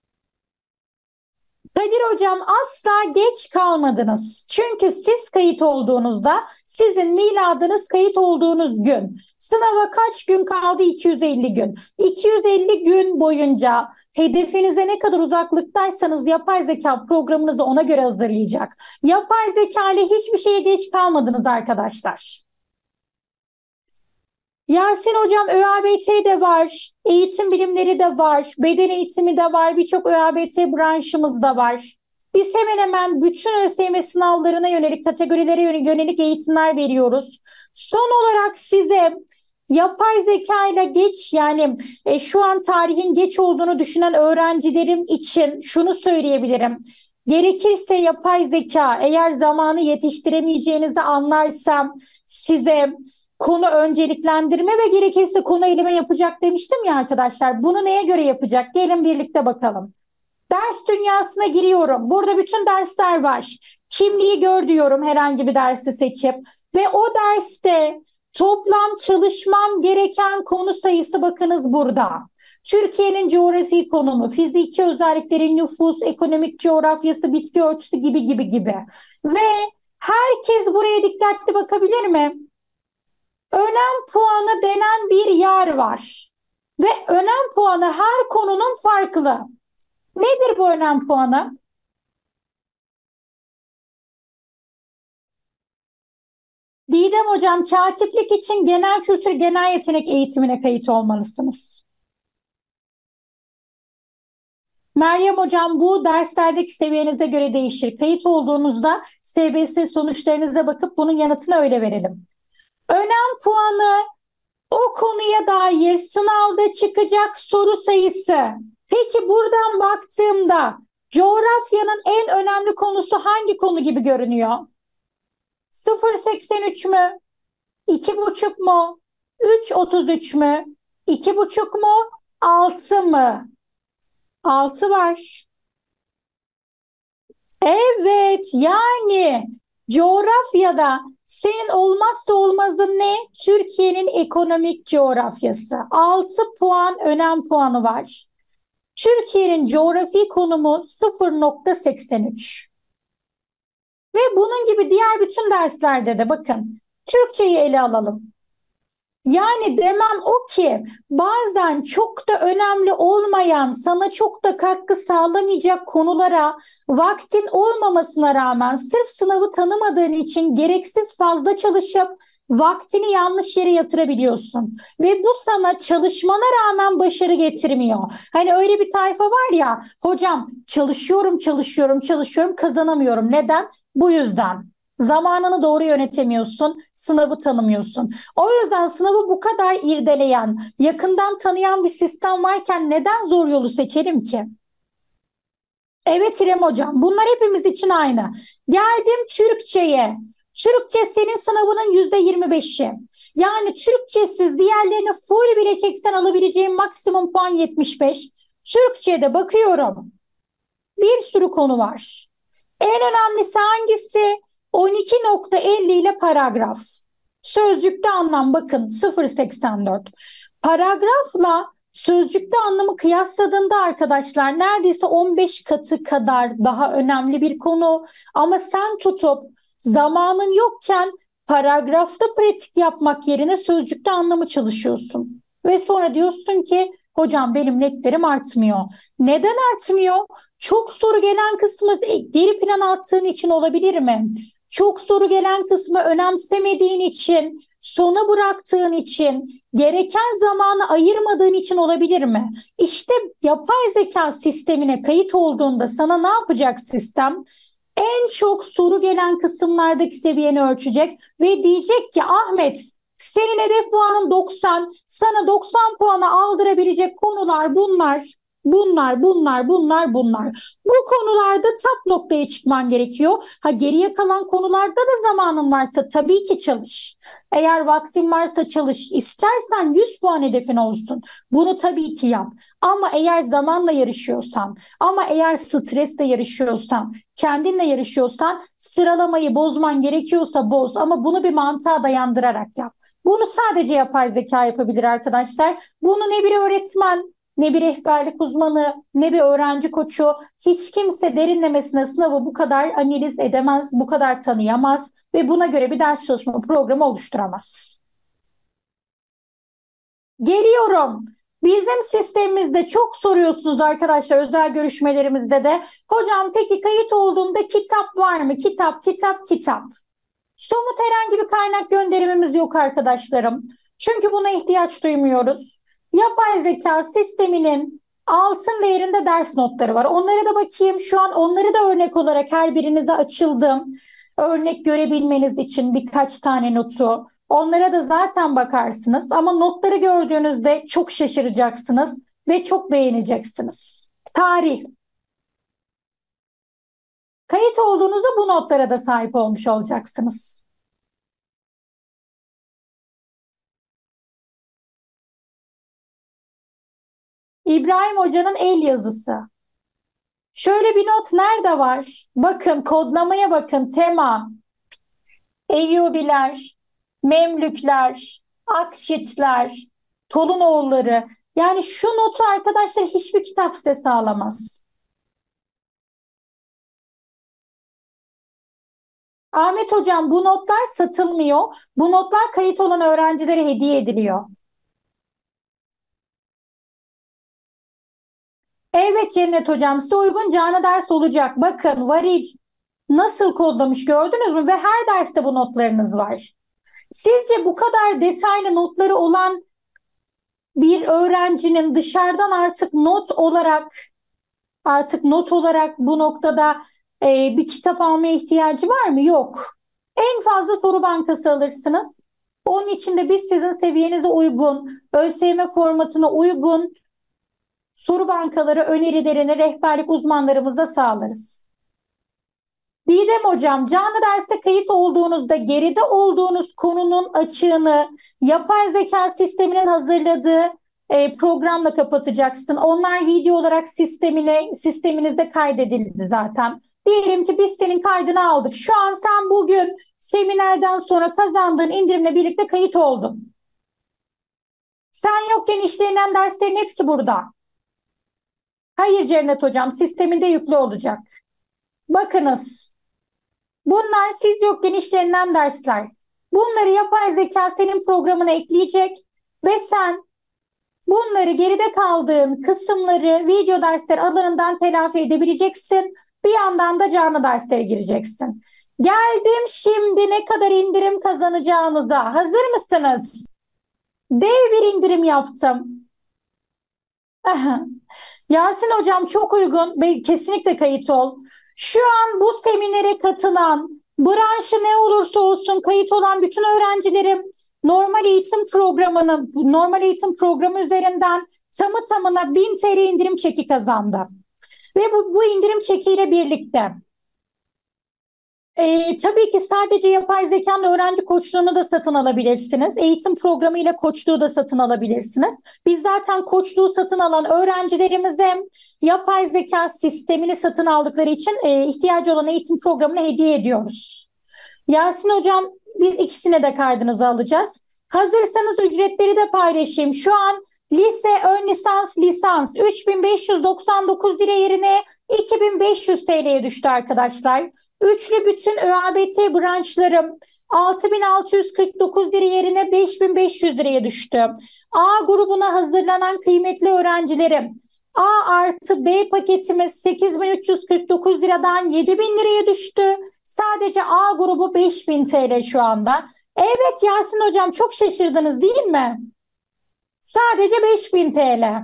Kadir hocam asla geç kalmadınız. Çünkü siz kayıt olduğunuzda sizin miladınız kayıt olduğunuz gün. Sınava kaç gün kaldı? 250 gün. 250 gün boyunca hedefinize ne kadar uzaklıktaysanız yapay zeka programınızı ona göre hazırlayacak. Yapay zeka ile hiçbir şeye geç kalmadınız arkadaşlar. Yasin hocam ÖABT de var, eğitim bilimleri de var, beden eğitimi de var, birçok ÖABT branşımız da var. Biz hemen hemen bütün ÖSYM sınavlarına yönelik, kategorilere yönelik eğitimler veriyoruz. Son olarak size yapay zeka ile geç yani şu an tarihin geç olduğunu düşünen öğrencilerim için şunu söyleyebilirim. Gerekirse yapay zeka eğer zamanı yetiştiremeyeceğinizi anlarsam size konu önceliklendirme ve gerekirse konu eleme yapacak demiştim ya arkadaşlar. Bunu neye göre yapacak? Gelin birlikte bakalım. Ders dünyasına giriyorum. Burada bütün dersler var. Kimliği gör diyorum herhangi bir dersi seçip ve o derste toplam çalışmam gereken konu sayısı bakınız burada. Türkiye'nin coğrafi konumu, fiziki özellikleri, nüfus, ekonomik coğrafyası, bitki örtüsü gibi gibi gibi. Ve herkes buraya dikkatli bakabilir mi? Önem puanı denen bir yer var. Ve önem puanı her konunun farklı. Nedir bu önem puanı? Didem hocam, katiplik için genel kültür, genel yetenek eğitimine kayıt olmalısınız. Meryem hocam bu derslerdeki seviyenize göre değişir. Kayıt olduğunuzda SBS sonuçlarınıza bakıp bunun yanıtını öyle verelim. Önem puanı o konuya dair sınavda çıkacak soru sayısı. Peki buradan baktığımda Coğrafyanın en önemli konusu hangi konu gibi görünüyor? 0,83 mü? 2,5 mu? 3,33 mü? 2,5 mu? 6 mı? 6 var. Evet, yani coğrafyada senin olmazsa olmazın ne? Türkiye'nin ekonomik coğrafyası. 6 puan önem puanı var. Türkiye'nin coğrafi konumu 0,83. Ve bunun gibi diğer bütün derslerde de bakın Türkçeyi ele alalım. Yani demem o ki bazen çok da önemli olmayan, sana çok da katkı sağlamayacak konulara vaktin olmamasına rağmen sırf sınavı tanımadığın için gereksiz fazla çalışıp vaktini yanlış yere yatırabiliyorsun. Ve bu sana çalışmana rağmen başarı getirmiyor. Hani öyle bir tayfa var ya, hocam çalışıyorum, çalışıyorum, çalışıyorum, kazanamıyorum. Neden? Bu yüzden. Zamanını doğru yönetemiyorsun, sınavı tanımıyorsun. O yüzden sınavı bu kadar irdeleyen, yakından tanıyan bir sistem varken neden zor yolu seçelim ki? Evet İrem Hocam, bunlar hepimiz için aynı. Geldim Türkçe'ye. Türkçe senin sınavının %25'i. Yani Türkçesiz diğerlerini full bile çeksen alabileceğin maksimum puan 75. Türkçe'de bakıyorum. Bir sürü konu var. En önemlisi hangisi? 12,50 ile paragraf. Sözcükte anlam bakın 0,84. Paragrafla sözcükte anlamı kıyasladığında arkadaşlar neredeyse 15 katı kadar daha önemli bir konu. Ama sen tutup zamanın yokken paragrafta pratik yapmak yerine sözcükte anlamı çalışıyorsun. Ve sonra diyorsun ki hocam benim netlerim artmıyor. Neden artmıyor? Çok soru gelen kısmı geri plana attığın için olabilir mi? Çok soru gelen kısmı önemsemediğin için, sona bıraktığın için, gereken zamanı ayırmadığın için olabilir mi? İşte yapay zeka sistemine kayıt olduğunda sana ne yapacak sistem? En çok soru gelen kısımlardaki seviyeni ölçecek ve diyecek ki Ahmet, senin hedef puanın 90, sana 90 puanı aldırabilecek konular bunlar. Bunlar. Bu konularda top noktaya çıkman gerekiyor. Ha geriye kalan konularda da zamanın varsa tabii ki çalış. Eğer vaktin varsa çalış. İstersen 100 puan hedefin olsun. Bunu tabii ki yap. Ama eğer zamanla yarışıyorsan, ama eğer stresle yarışıyorsan, kendinle yarışıyorsan sıralamayı bozman gerekiyorsa boz. Ama bunu bir mantığa dayandırarak yap. Bunu sadece yapay zeka yapabilir arkadaşlar. Bunu ne bir öğretmen, ne bir rehberlik uzmanı, ne bir öğrenci koçu, hiç kimse derinlemesine sınavı bu kadar analiz edemez, bu kadar tanıyamaz ve buna göre bir ders çalışma programı oluşturamaz. Geliyorum. Bizim sistemimizde çok soruyorsunuz arkadaşlar özel görüşmelerimizde de. Hocam peki kayıt olduğumda kitap var mı? Kitap. Somut herhangi bir kaynak gönderimimiz yok arkadaşlarım. Çünkü buna ihtiyaç duymuyoruz. Yapay zeka sisteminin altın değerinde ders notları var. Onlara da bakayım. Şu an onları da örnek olarak her birinize açıldım. Örnek görebilmeniz için birkaç tane notu. Onlara da zaten bakarsınız. Ama notları gördüğünüzde çok şaşıracaksınız ve çok beğeneceksiniz. Tarih. Kayıt olduğunuzda bu notlara da sahip olmuş olacaksınız. İbrahim Hoca'nın el yazısı. Şöyle bir not nerede var? Bakın kodlamaya bakın. Tema, Eyyubiler, Memlükler, Akşitler, Tolunoğulları. Yani şu notu arkadaşlar hiçbir kitap size sağlamaz. Ahmet Hocam bu notlar satılmıyor. Bu notlar kayıt olan öğrencilere hediye ediliyor. Evet Cennet Hocam size uygun canlı ders olacak. Bakın varil nasıl kodlamış gördünüz mü? Ve her derste bu notlarınız var. Sizce bu kadar detaylı notları olan bir öğrencinin dışarıdan artık not olarak bu noktada bir kitap almaya ihtiyacı var mı? Yok. En fazla soru bankası alırsınız. Onun için de biz sizin seviyenize uygun, ÖSYM formatına uygun soru bankaları önerilerini rehberlik uzmanlarımıza sağlarız. Didem Hocam, canlı derse kayıt olduğunuzda geride olduğunuz konunun açığını yapay zeka sisteminin hazırladığı programla kapatacaksın. Onlar video olarak sisteminizde kaydedildi zaten. Diyelim ki biz senin kaydını aldık. Şu an sen bugün seminerden sonra kazandığın indirimle birlikte kayıt oldun. Sen yokken işlenen derslerin hepsi burada. Hayır Cennet Hocam, sisteminde yüklü olacak. Bakınız. Bunlar siz yokken işlenen dersler. Bunları yapay zeka senin programına ekleyecek ve sen bunları geride kaldığın kısımları video dersler alanından telafi edebileceksin. Bir yandan da canlı derslere gireceksin. Geldim şimdi ne kadar indirim kazanacağınıza. Hazır mısınız? Dev bir indirim yaptım. Yasin Hocam çok uygun ve kesinlikle kayıt ol. Şu an bu seminere katılan, branşı ne olursa olsun kayıt olan bütün öğrencilerim normal eğitim programı üzerinden tamı tamına 1000 TL indirim çeki kazandı. Ve bu indirim çekiyle birlikte tabii ki sadece yapay zekanın öğrenci koçluğunu da satın alabilirsiniz. Eğitim programıyla koçluğu da satın alabilirsiniz. Biz zaten koçluğu satın alan öğrencilerimize yapay zeka sistemini satın aldıkları için ihtiyacı olan eğitim programını hediye ediyoruz. Yasin Hocam biz ikisine de kaydınızı alacağız. Hazırsanız ücretleri de paylaşayım. Şu an lise, ön lisans 3599 lira yerine 2500 TL'ye düştü arkadaşlar. Üçlü bütün ÖABT branşlarım 6649 lira yerine 5500 liraya düştü. A grubuna hazırlanan kıymetli öğrencilerim A artı B paketimiz 8349 liradan 7000 liraya düştü. Sadece A grubu 5000 TL şu anda. Evet Yasin Hocam çok şaşırdınız değil mi? Sadece 5000 TL.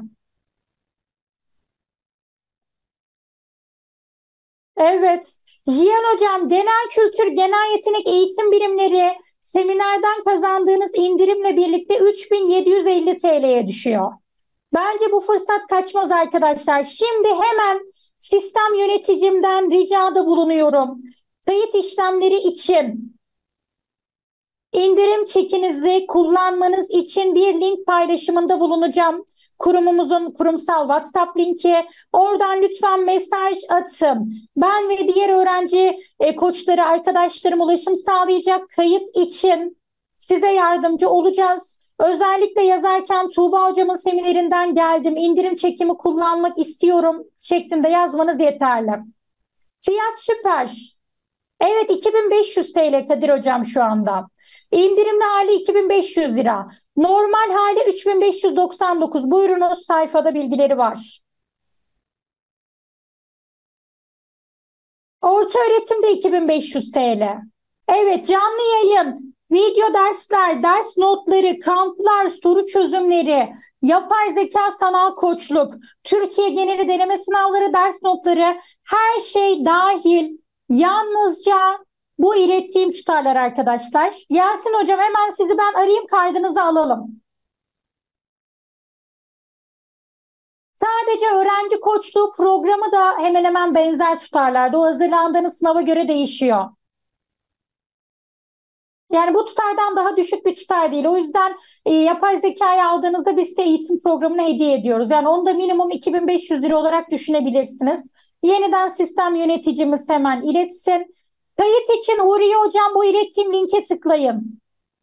Evet. Jiyan Hocam genel kültür, genel yetenek eğitim birimleri seminerden kazandığınız indirimle birlikte 3750 TL'ye düşüyor. Bence bu fırsat kaçmaz arkadaşlar. Şimdi hemen sistem yöneticimden ricada bulunuyorum. Kayıt işlemleri için indirim çekinizi kullanmanız için bir link paylaşımında bulunacağım. Kurumumuzun kurumsal WhatsApp linki. Oradan lütfen mesaj atın. Ben ve diğer öğrenci koçları, arkadaşlarım ulaşım sağlayacak kayıt için size yardımcı olacağız. Özellikle yazarken Tuğba Hocamın seminerinden geldim, indirim çekimi kullanmak istiyorum şeklinde yazmanız yeterli. Fiyat süper. Evet 2500 TL Kadir Hocam şu anda. İndirimli hali 2500 lira. Normal hali 3599. Buyurunuz sayfada bilgileri var. Orta öğretimde 2500 TL. Evet canlı yayın, video dersler, ders notları, kamplar, soru çözümleri, yapay zeka sanal koçluk, Türkiye geneli deneme sınavları, ders notları her şey dahil. Yalnızca bu ilettiğim tutarlar arkadaşlar. Yasin Hocam hemen sizi ben arayayım kaydınızı alalım. Sadece öğrenci koçluğu programı da hemen hemen benzer tutarlarda. O hazırlandığınız sınava göre değişiyor. Yani bu tutardan daha düşük bir tutar değil. O yüzden yapay zekayı aldığınızda biz size eğitim programını hediye ediyoruz. Yani onu da minimum 2500 lira olarak düşünebilirsiniz. Yeniden sistem yöneticimiz hemen iletsin. Kayıt için Huriye Hocam bu ilettiğim linke tıklayın.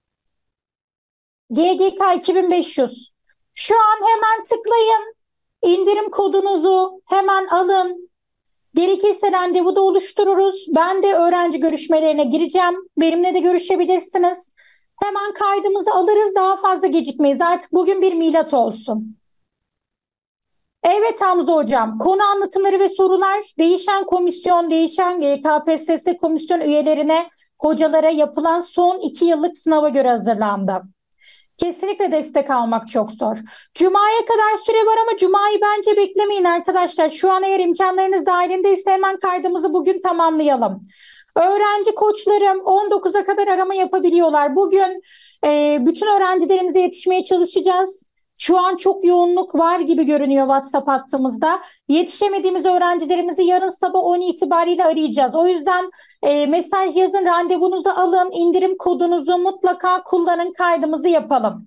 GGK 2500. Şu an hemen tıklayın. İndirim kodunuzu hemen alın. Gerekirse randevu da oluştururuz. Ben de öğrenci görüşmelerine gireceğim. Benimle de görüşebilirsiniz. Hemen kaydımızı alırız. Daha fazla gecikmeyiz. Artık bugün bir milat olsun. Evet Hamza Hocam. Konu anlatımları ve sorular değişen komisyon, değişen KPSS komisyon üyelerine, hocalara yapılan son 2 yıllık sınava göre hazırlandı. Kesinlikle destek almak çok zor. Cuma'ya kadar süre var ama Cuma'yı bence beklemeyin arkadaşlar. Şu an eğer imkanlarınız dahilindeyse hemen kaydımızı bugün tamamlayalım. Öğrenci koçlarım 19'a kadar arama yapabiliyorlar. Bugün bütün öğrencilerimize yetişmeye çalışacağız. Şu an çok yoğunluk var gibi görünüyor WhatsApp hattımızda. Yetişemediğimiz öğrencilerimizi yarın sabah 10 itibariyle arayacağız. O yüzden mesaj yazın, randevunuzu alın, indirim kodunuzu mutlaka kullanın, kaydımızı yapalım.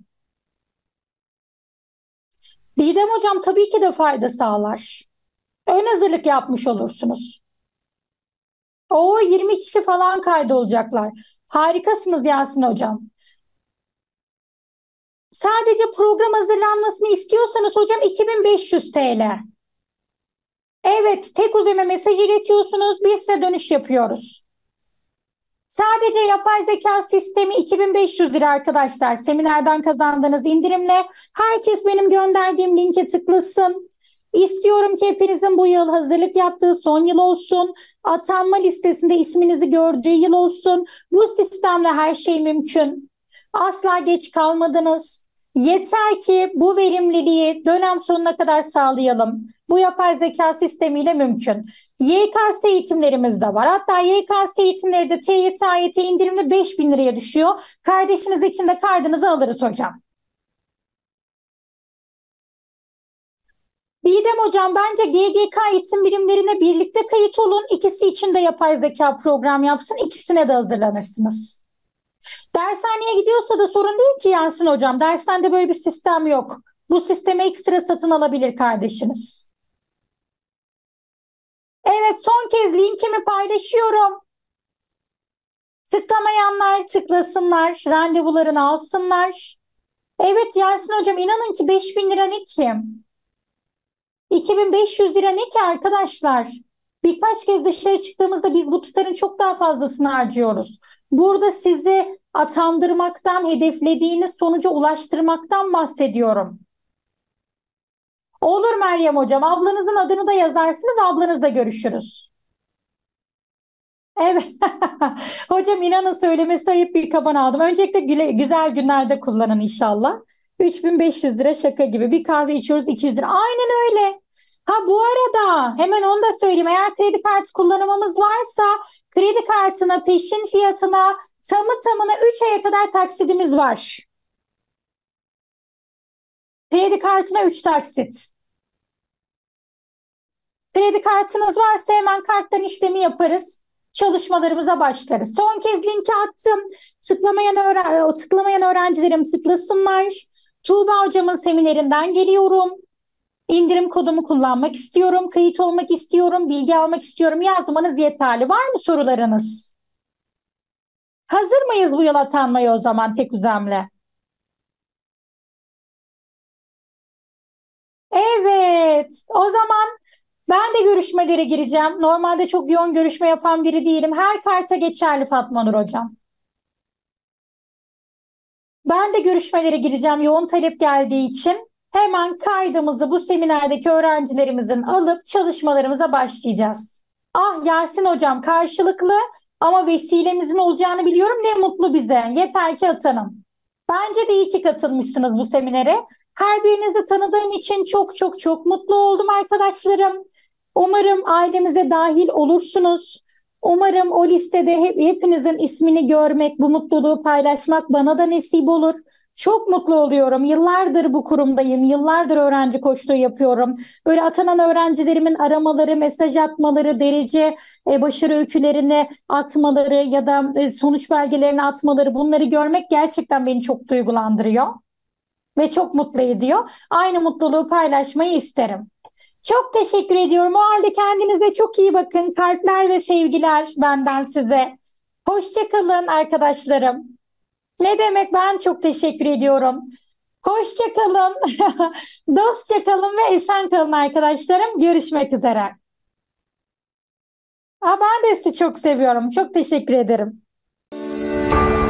Didem Hocam tabii ki de fayda sağlar. Ön hazırlık yapmış olursunuz. O 20 kişi falan kaydolacaklar. Harikasınız Yasin Hocam. Sadece program hazırlanmasını istiyorsanız hocam 2500 TL. Evet, tek uzeme mesaj iletiyorsunuz, biz size dönüş yapıyoruz. Sadece yapay zeka sistemi 2500 lira arkadaşlar. Seminerden kazandığınız indirimle herkes benim gönderdiğim linke tıklasın. İstiyorum ki hepinizin bu yıl hazırlık yaptığı son yıl olsun. Atanma listesinde isminizi gördüğü yıl olsun. Bu sistemle her şey mümkün. Asla geç kalmadınız. Yeter ki bu verimliliği dönem sonuna kadar sağlayalım. Bu yapay zeka sistemiyle mümkün. YKS eğitimlerimiz de var. Hatta YKS eğitimleri de TYT, AYT indirimli 5.000 liraya düşüyor. Kardeşiniz için de kaydınızı alırız hocam. Didem Hocam bence GGK eğitim birimlerine birlikte kayıt olun. İkisi için de yapay zeka program yapsın. İkisine de hazırlanırsınız. Dershaneye gidiyorsa da sorun değil ki Yasin Hocam. Dershanede böyle bir sistem yok. Bu sisteme ekstra satın alabilir kardeşiniz. Evet, son kez linkimi paylaşıyorum. Tıklamayanlar tıklasınlar, randevularını alsınlar. Evet Yasin Hocam, inanın ki 5.000 lira ne ki? 2.500 lira ne ki arkadaşlar? Birkaç kez dışarı çıktığımızda biz bu tutarın çok daha fazlasını harcıyoruz. Burada sizi atandırmaktan, hedeflediğiniz sonuca ulaştırmaktan bahsediyorum. Olur Meryem Hocam, ablanızın adını da yazarsınız, ablanızla görüşürüz. Evet. Hocam inanın söylemesi ayıp, bir kaban aldım. Öncelikle güzel günlerde kullanın inşallah. 3.500 lira şaka gibi. Bir kahve içiyoruz 200 lira. Aynen öyle. Ha bu arada hemen onu da söyleyeyim. Eğer kredi kartı kullanımımız varsa kredi kartına peşin fiyatına tamı tamına 3 aya kadar taksidimiz var. Kredi kartına 3 taksit. Kredi kartınız varsa hemen karttan işlemi yaparız. Çalışmalarımıza başlarız. Son kez linki attım. Tıklamayan öğrencilerim tıklasınlar. Tuğba hocamın seminerinden geliyorum. İndirim kodumu kullanmak istiyorum. Kayıt olmak istiyorum. Bilgi almak istiyorum. Yazmanız yeterli. Var mı sorularınız? Hazır mıyız bu yıl atanmaya o zaman tek uzamla? Evet. O zaman ben de görüşmelere gireceğim. Normalde çok yoğun görüşme yapan biri değilim. Her karta geçerli Fatma Nur hocam. Ben de görüşmelere gireceğim yoğun talep geldiği için. Hemen kaydımızı bu seminerdeki öğrencilerimizin alıp çalışmalarımıza başlayacağız. Ah Yasin hocam, karşılıklı ama vesilemizin olacağını biliyorum. Ne mutlu bize. Yeter ki atanın. Bence de iyi ki katılmışsınız bu seminere. Her birinizi tanıdığım için çok çok çok mutlu oldum arkadaşlarım. Umarım ailemize dahil olursunuz. Umarım o listede hepinizin ismini görmek, bu mutluluğu paylaşmak bana da nasip olur. Çok mutlu oluyorum. Yıllardır bu kurumdayım. Yıllardır öğrenci koçluğu yapıyorum. Böyle atanan öğrencilerimin aramaları, mesaj atmaları, derece, başarı öykülerini atmaları ya da sonuç belgelerini atmaları, bunları görmek gerçekten beni çok duygulandırıyor ve çok mutlu ediyor. Aynı mutluluğu paylaşmayı isterim. Çok teşekkür ediyorum. O halde kendinize çok iyi bakın. Kalpler ve sevgiler benden size. Hoşça kalın arkadaşlarım. Ne demek, ben çok teşekkür ediyorum. Hoşça kalın. Dostça kalın ve esen kalın arkadaşlarım. Görüşmek üzere. Ben de sizi çok seviyorum. Çok teşekkür ederim.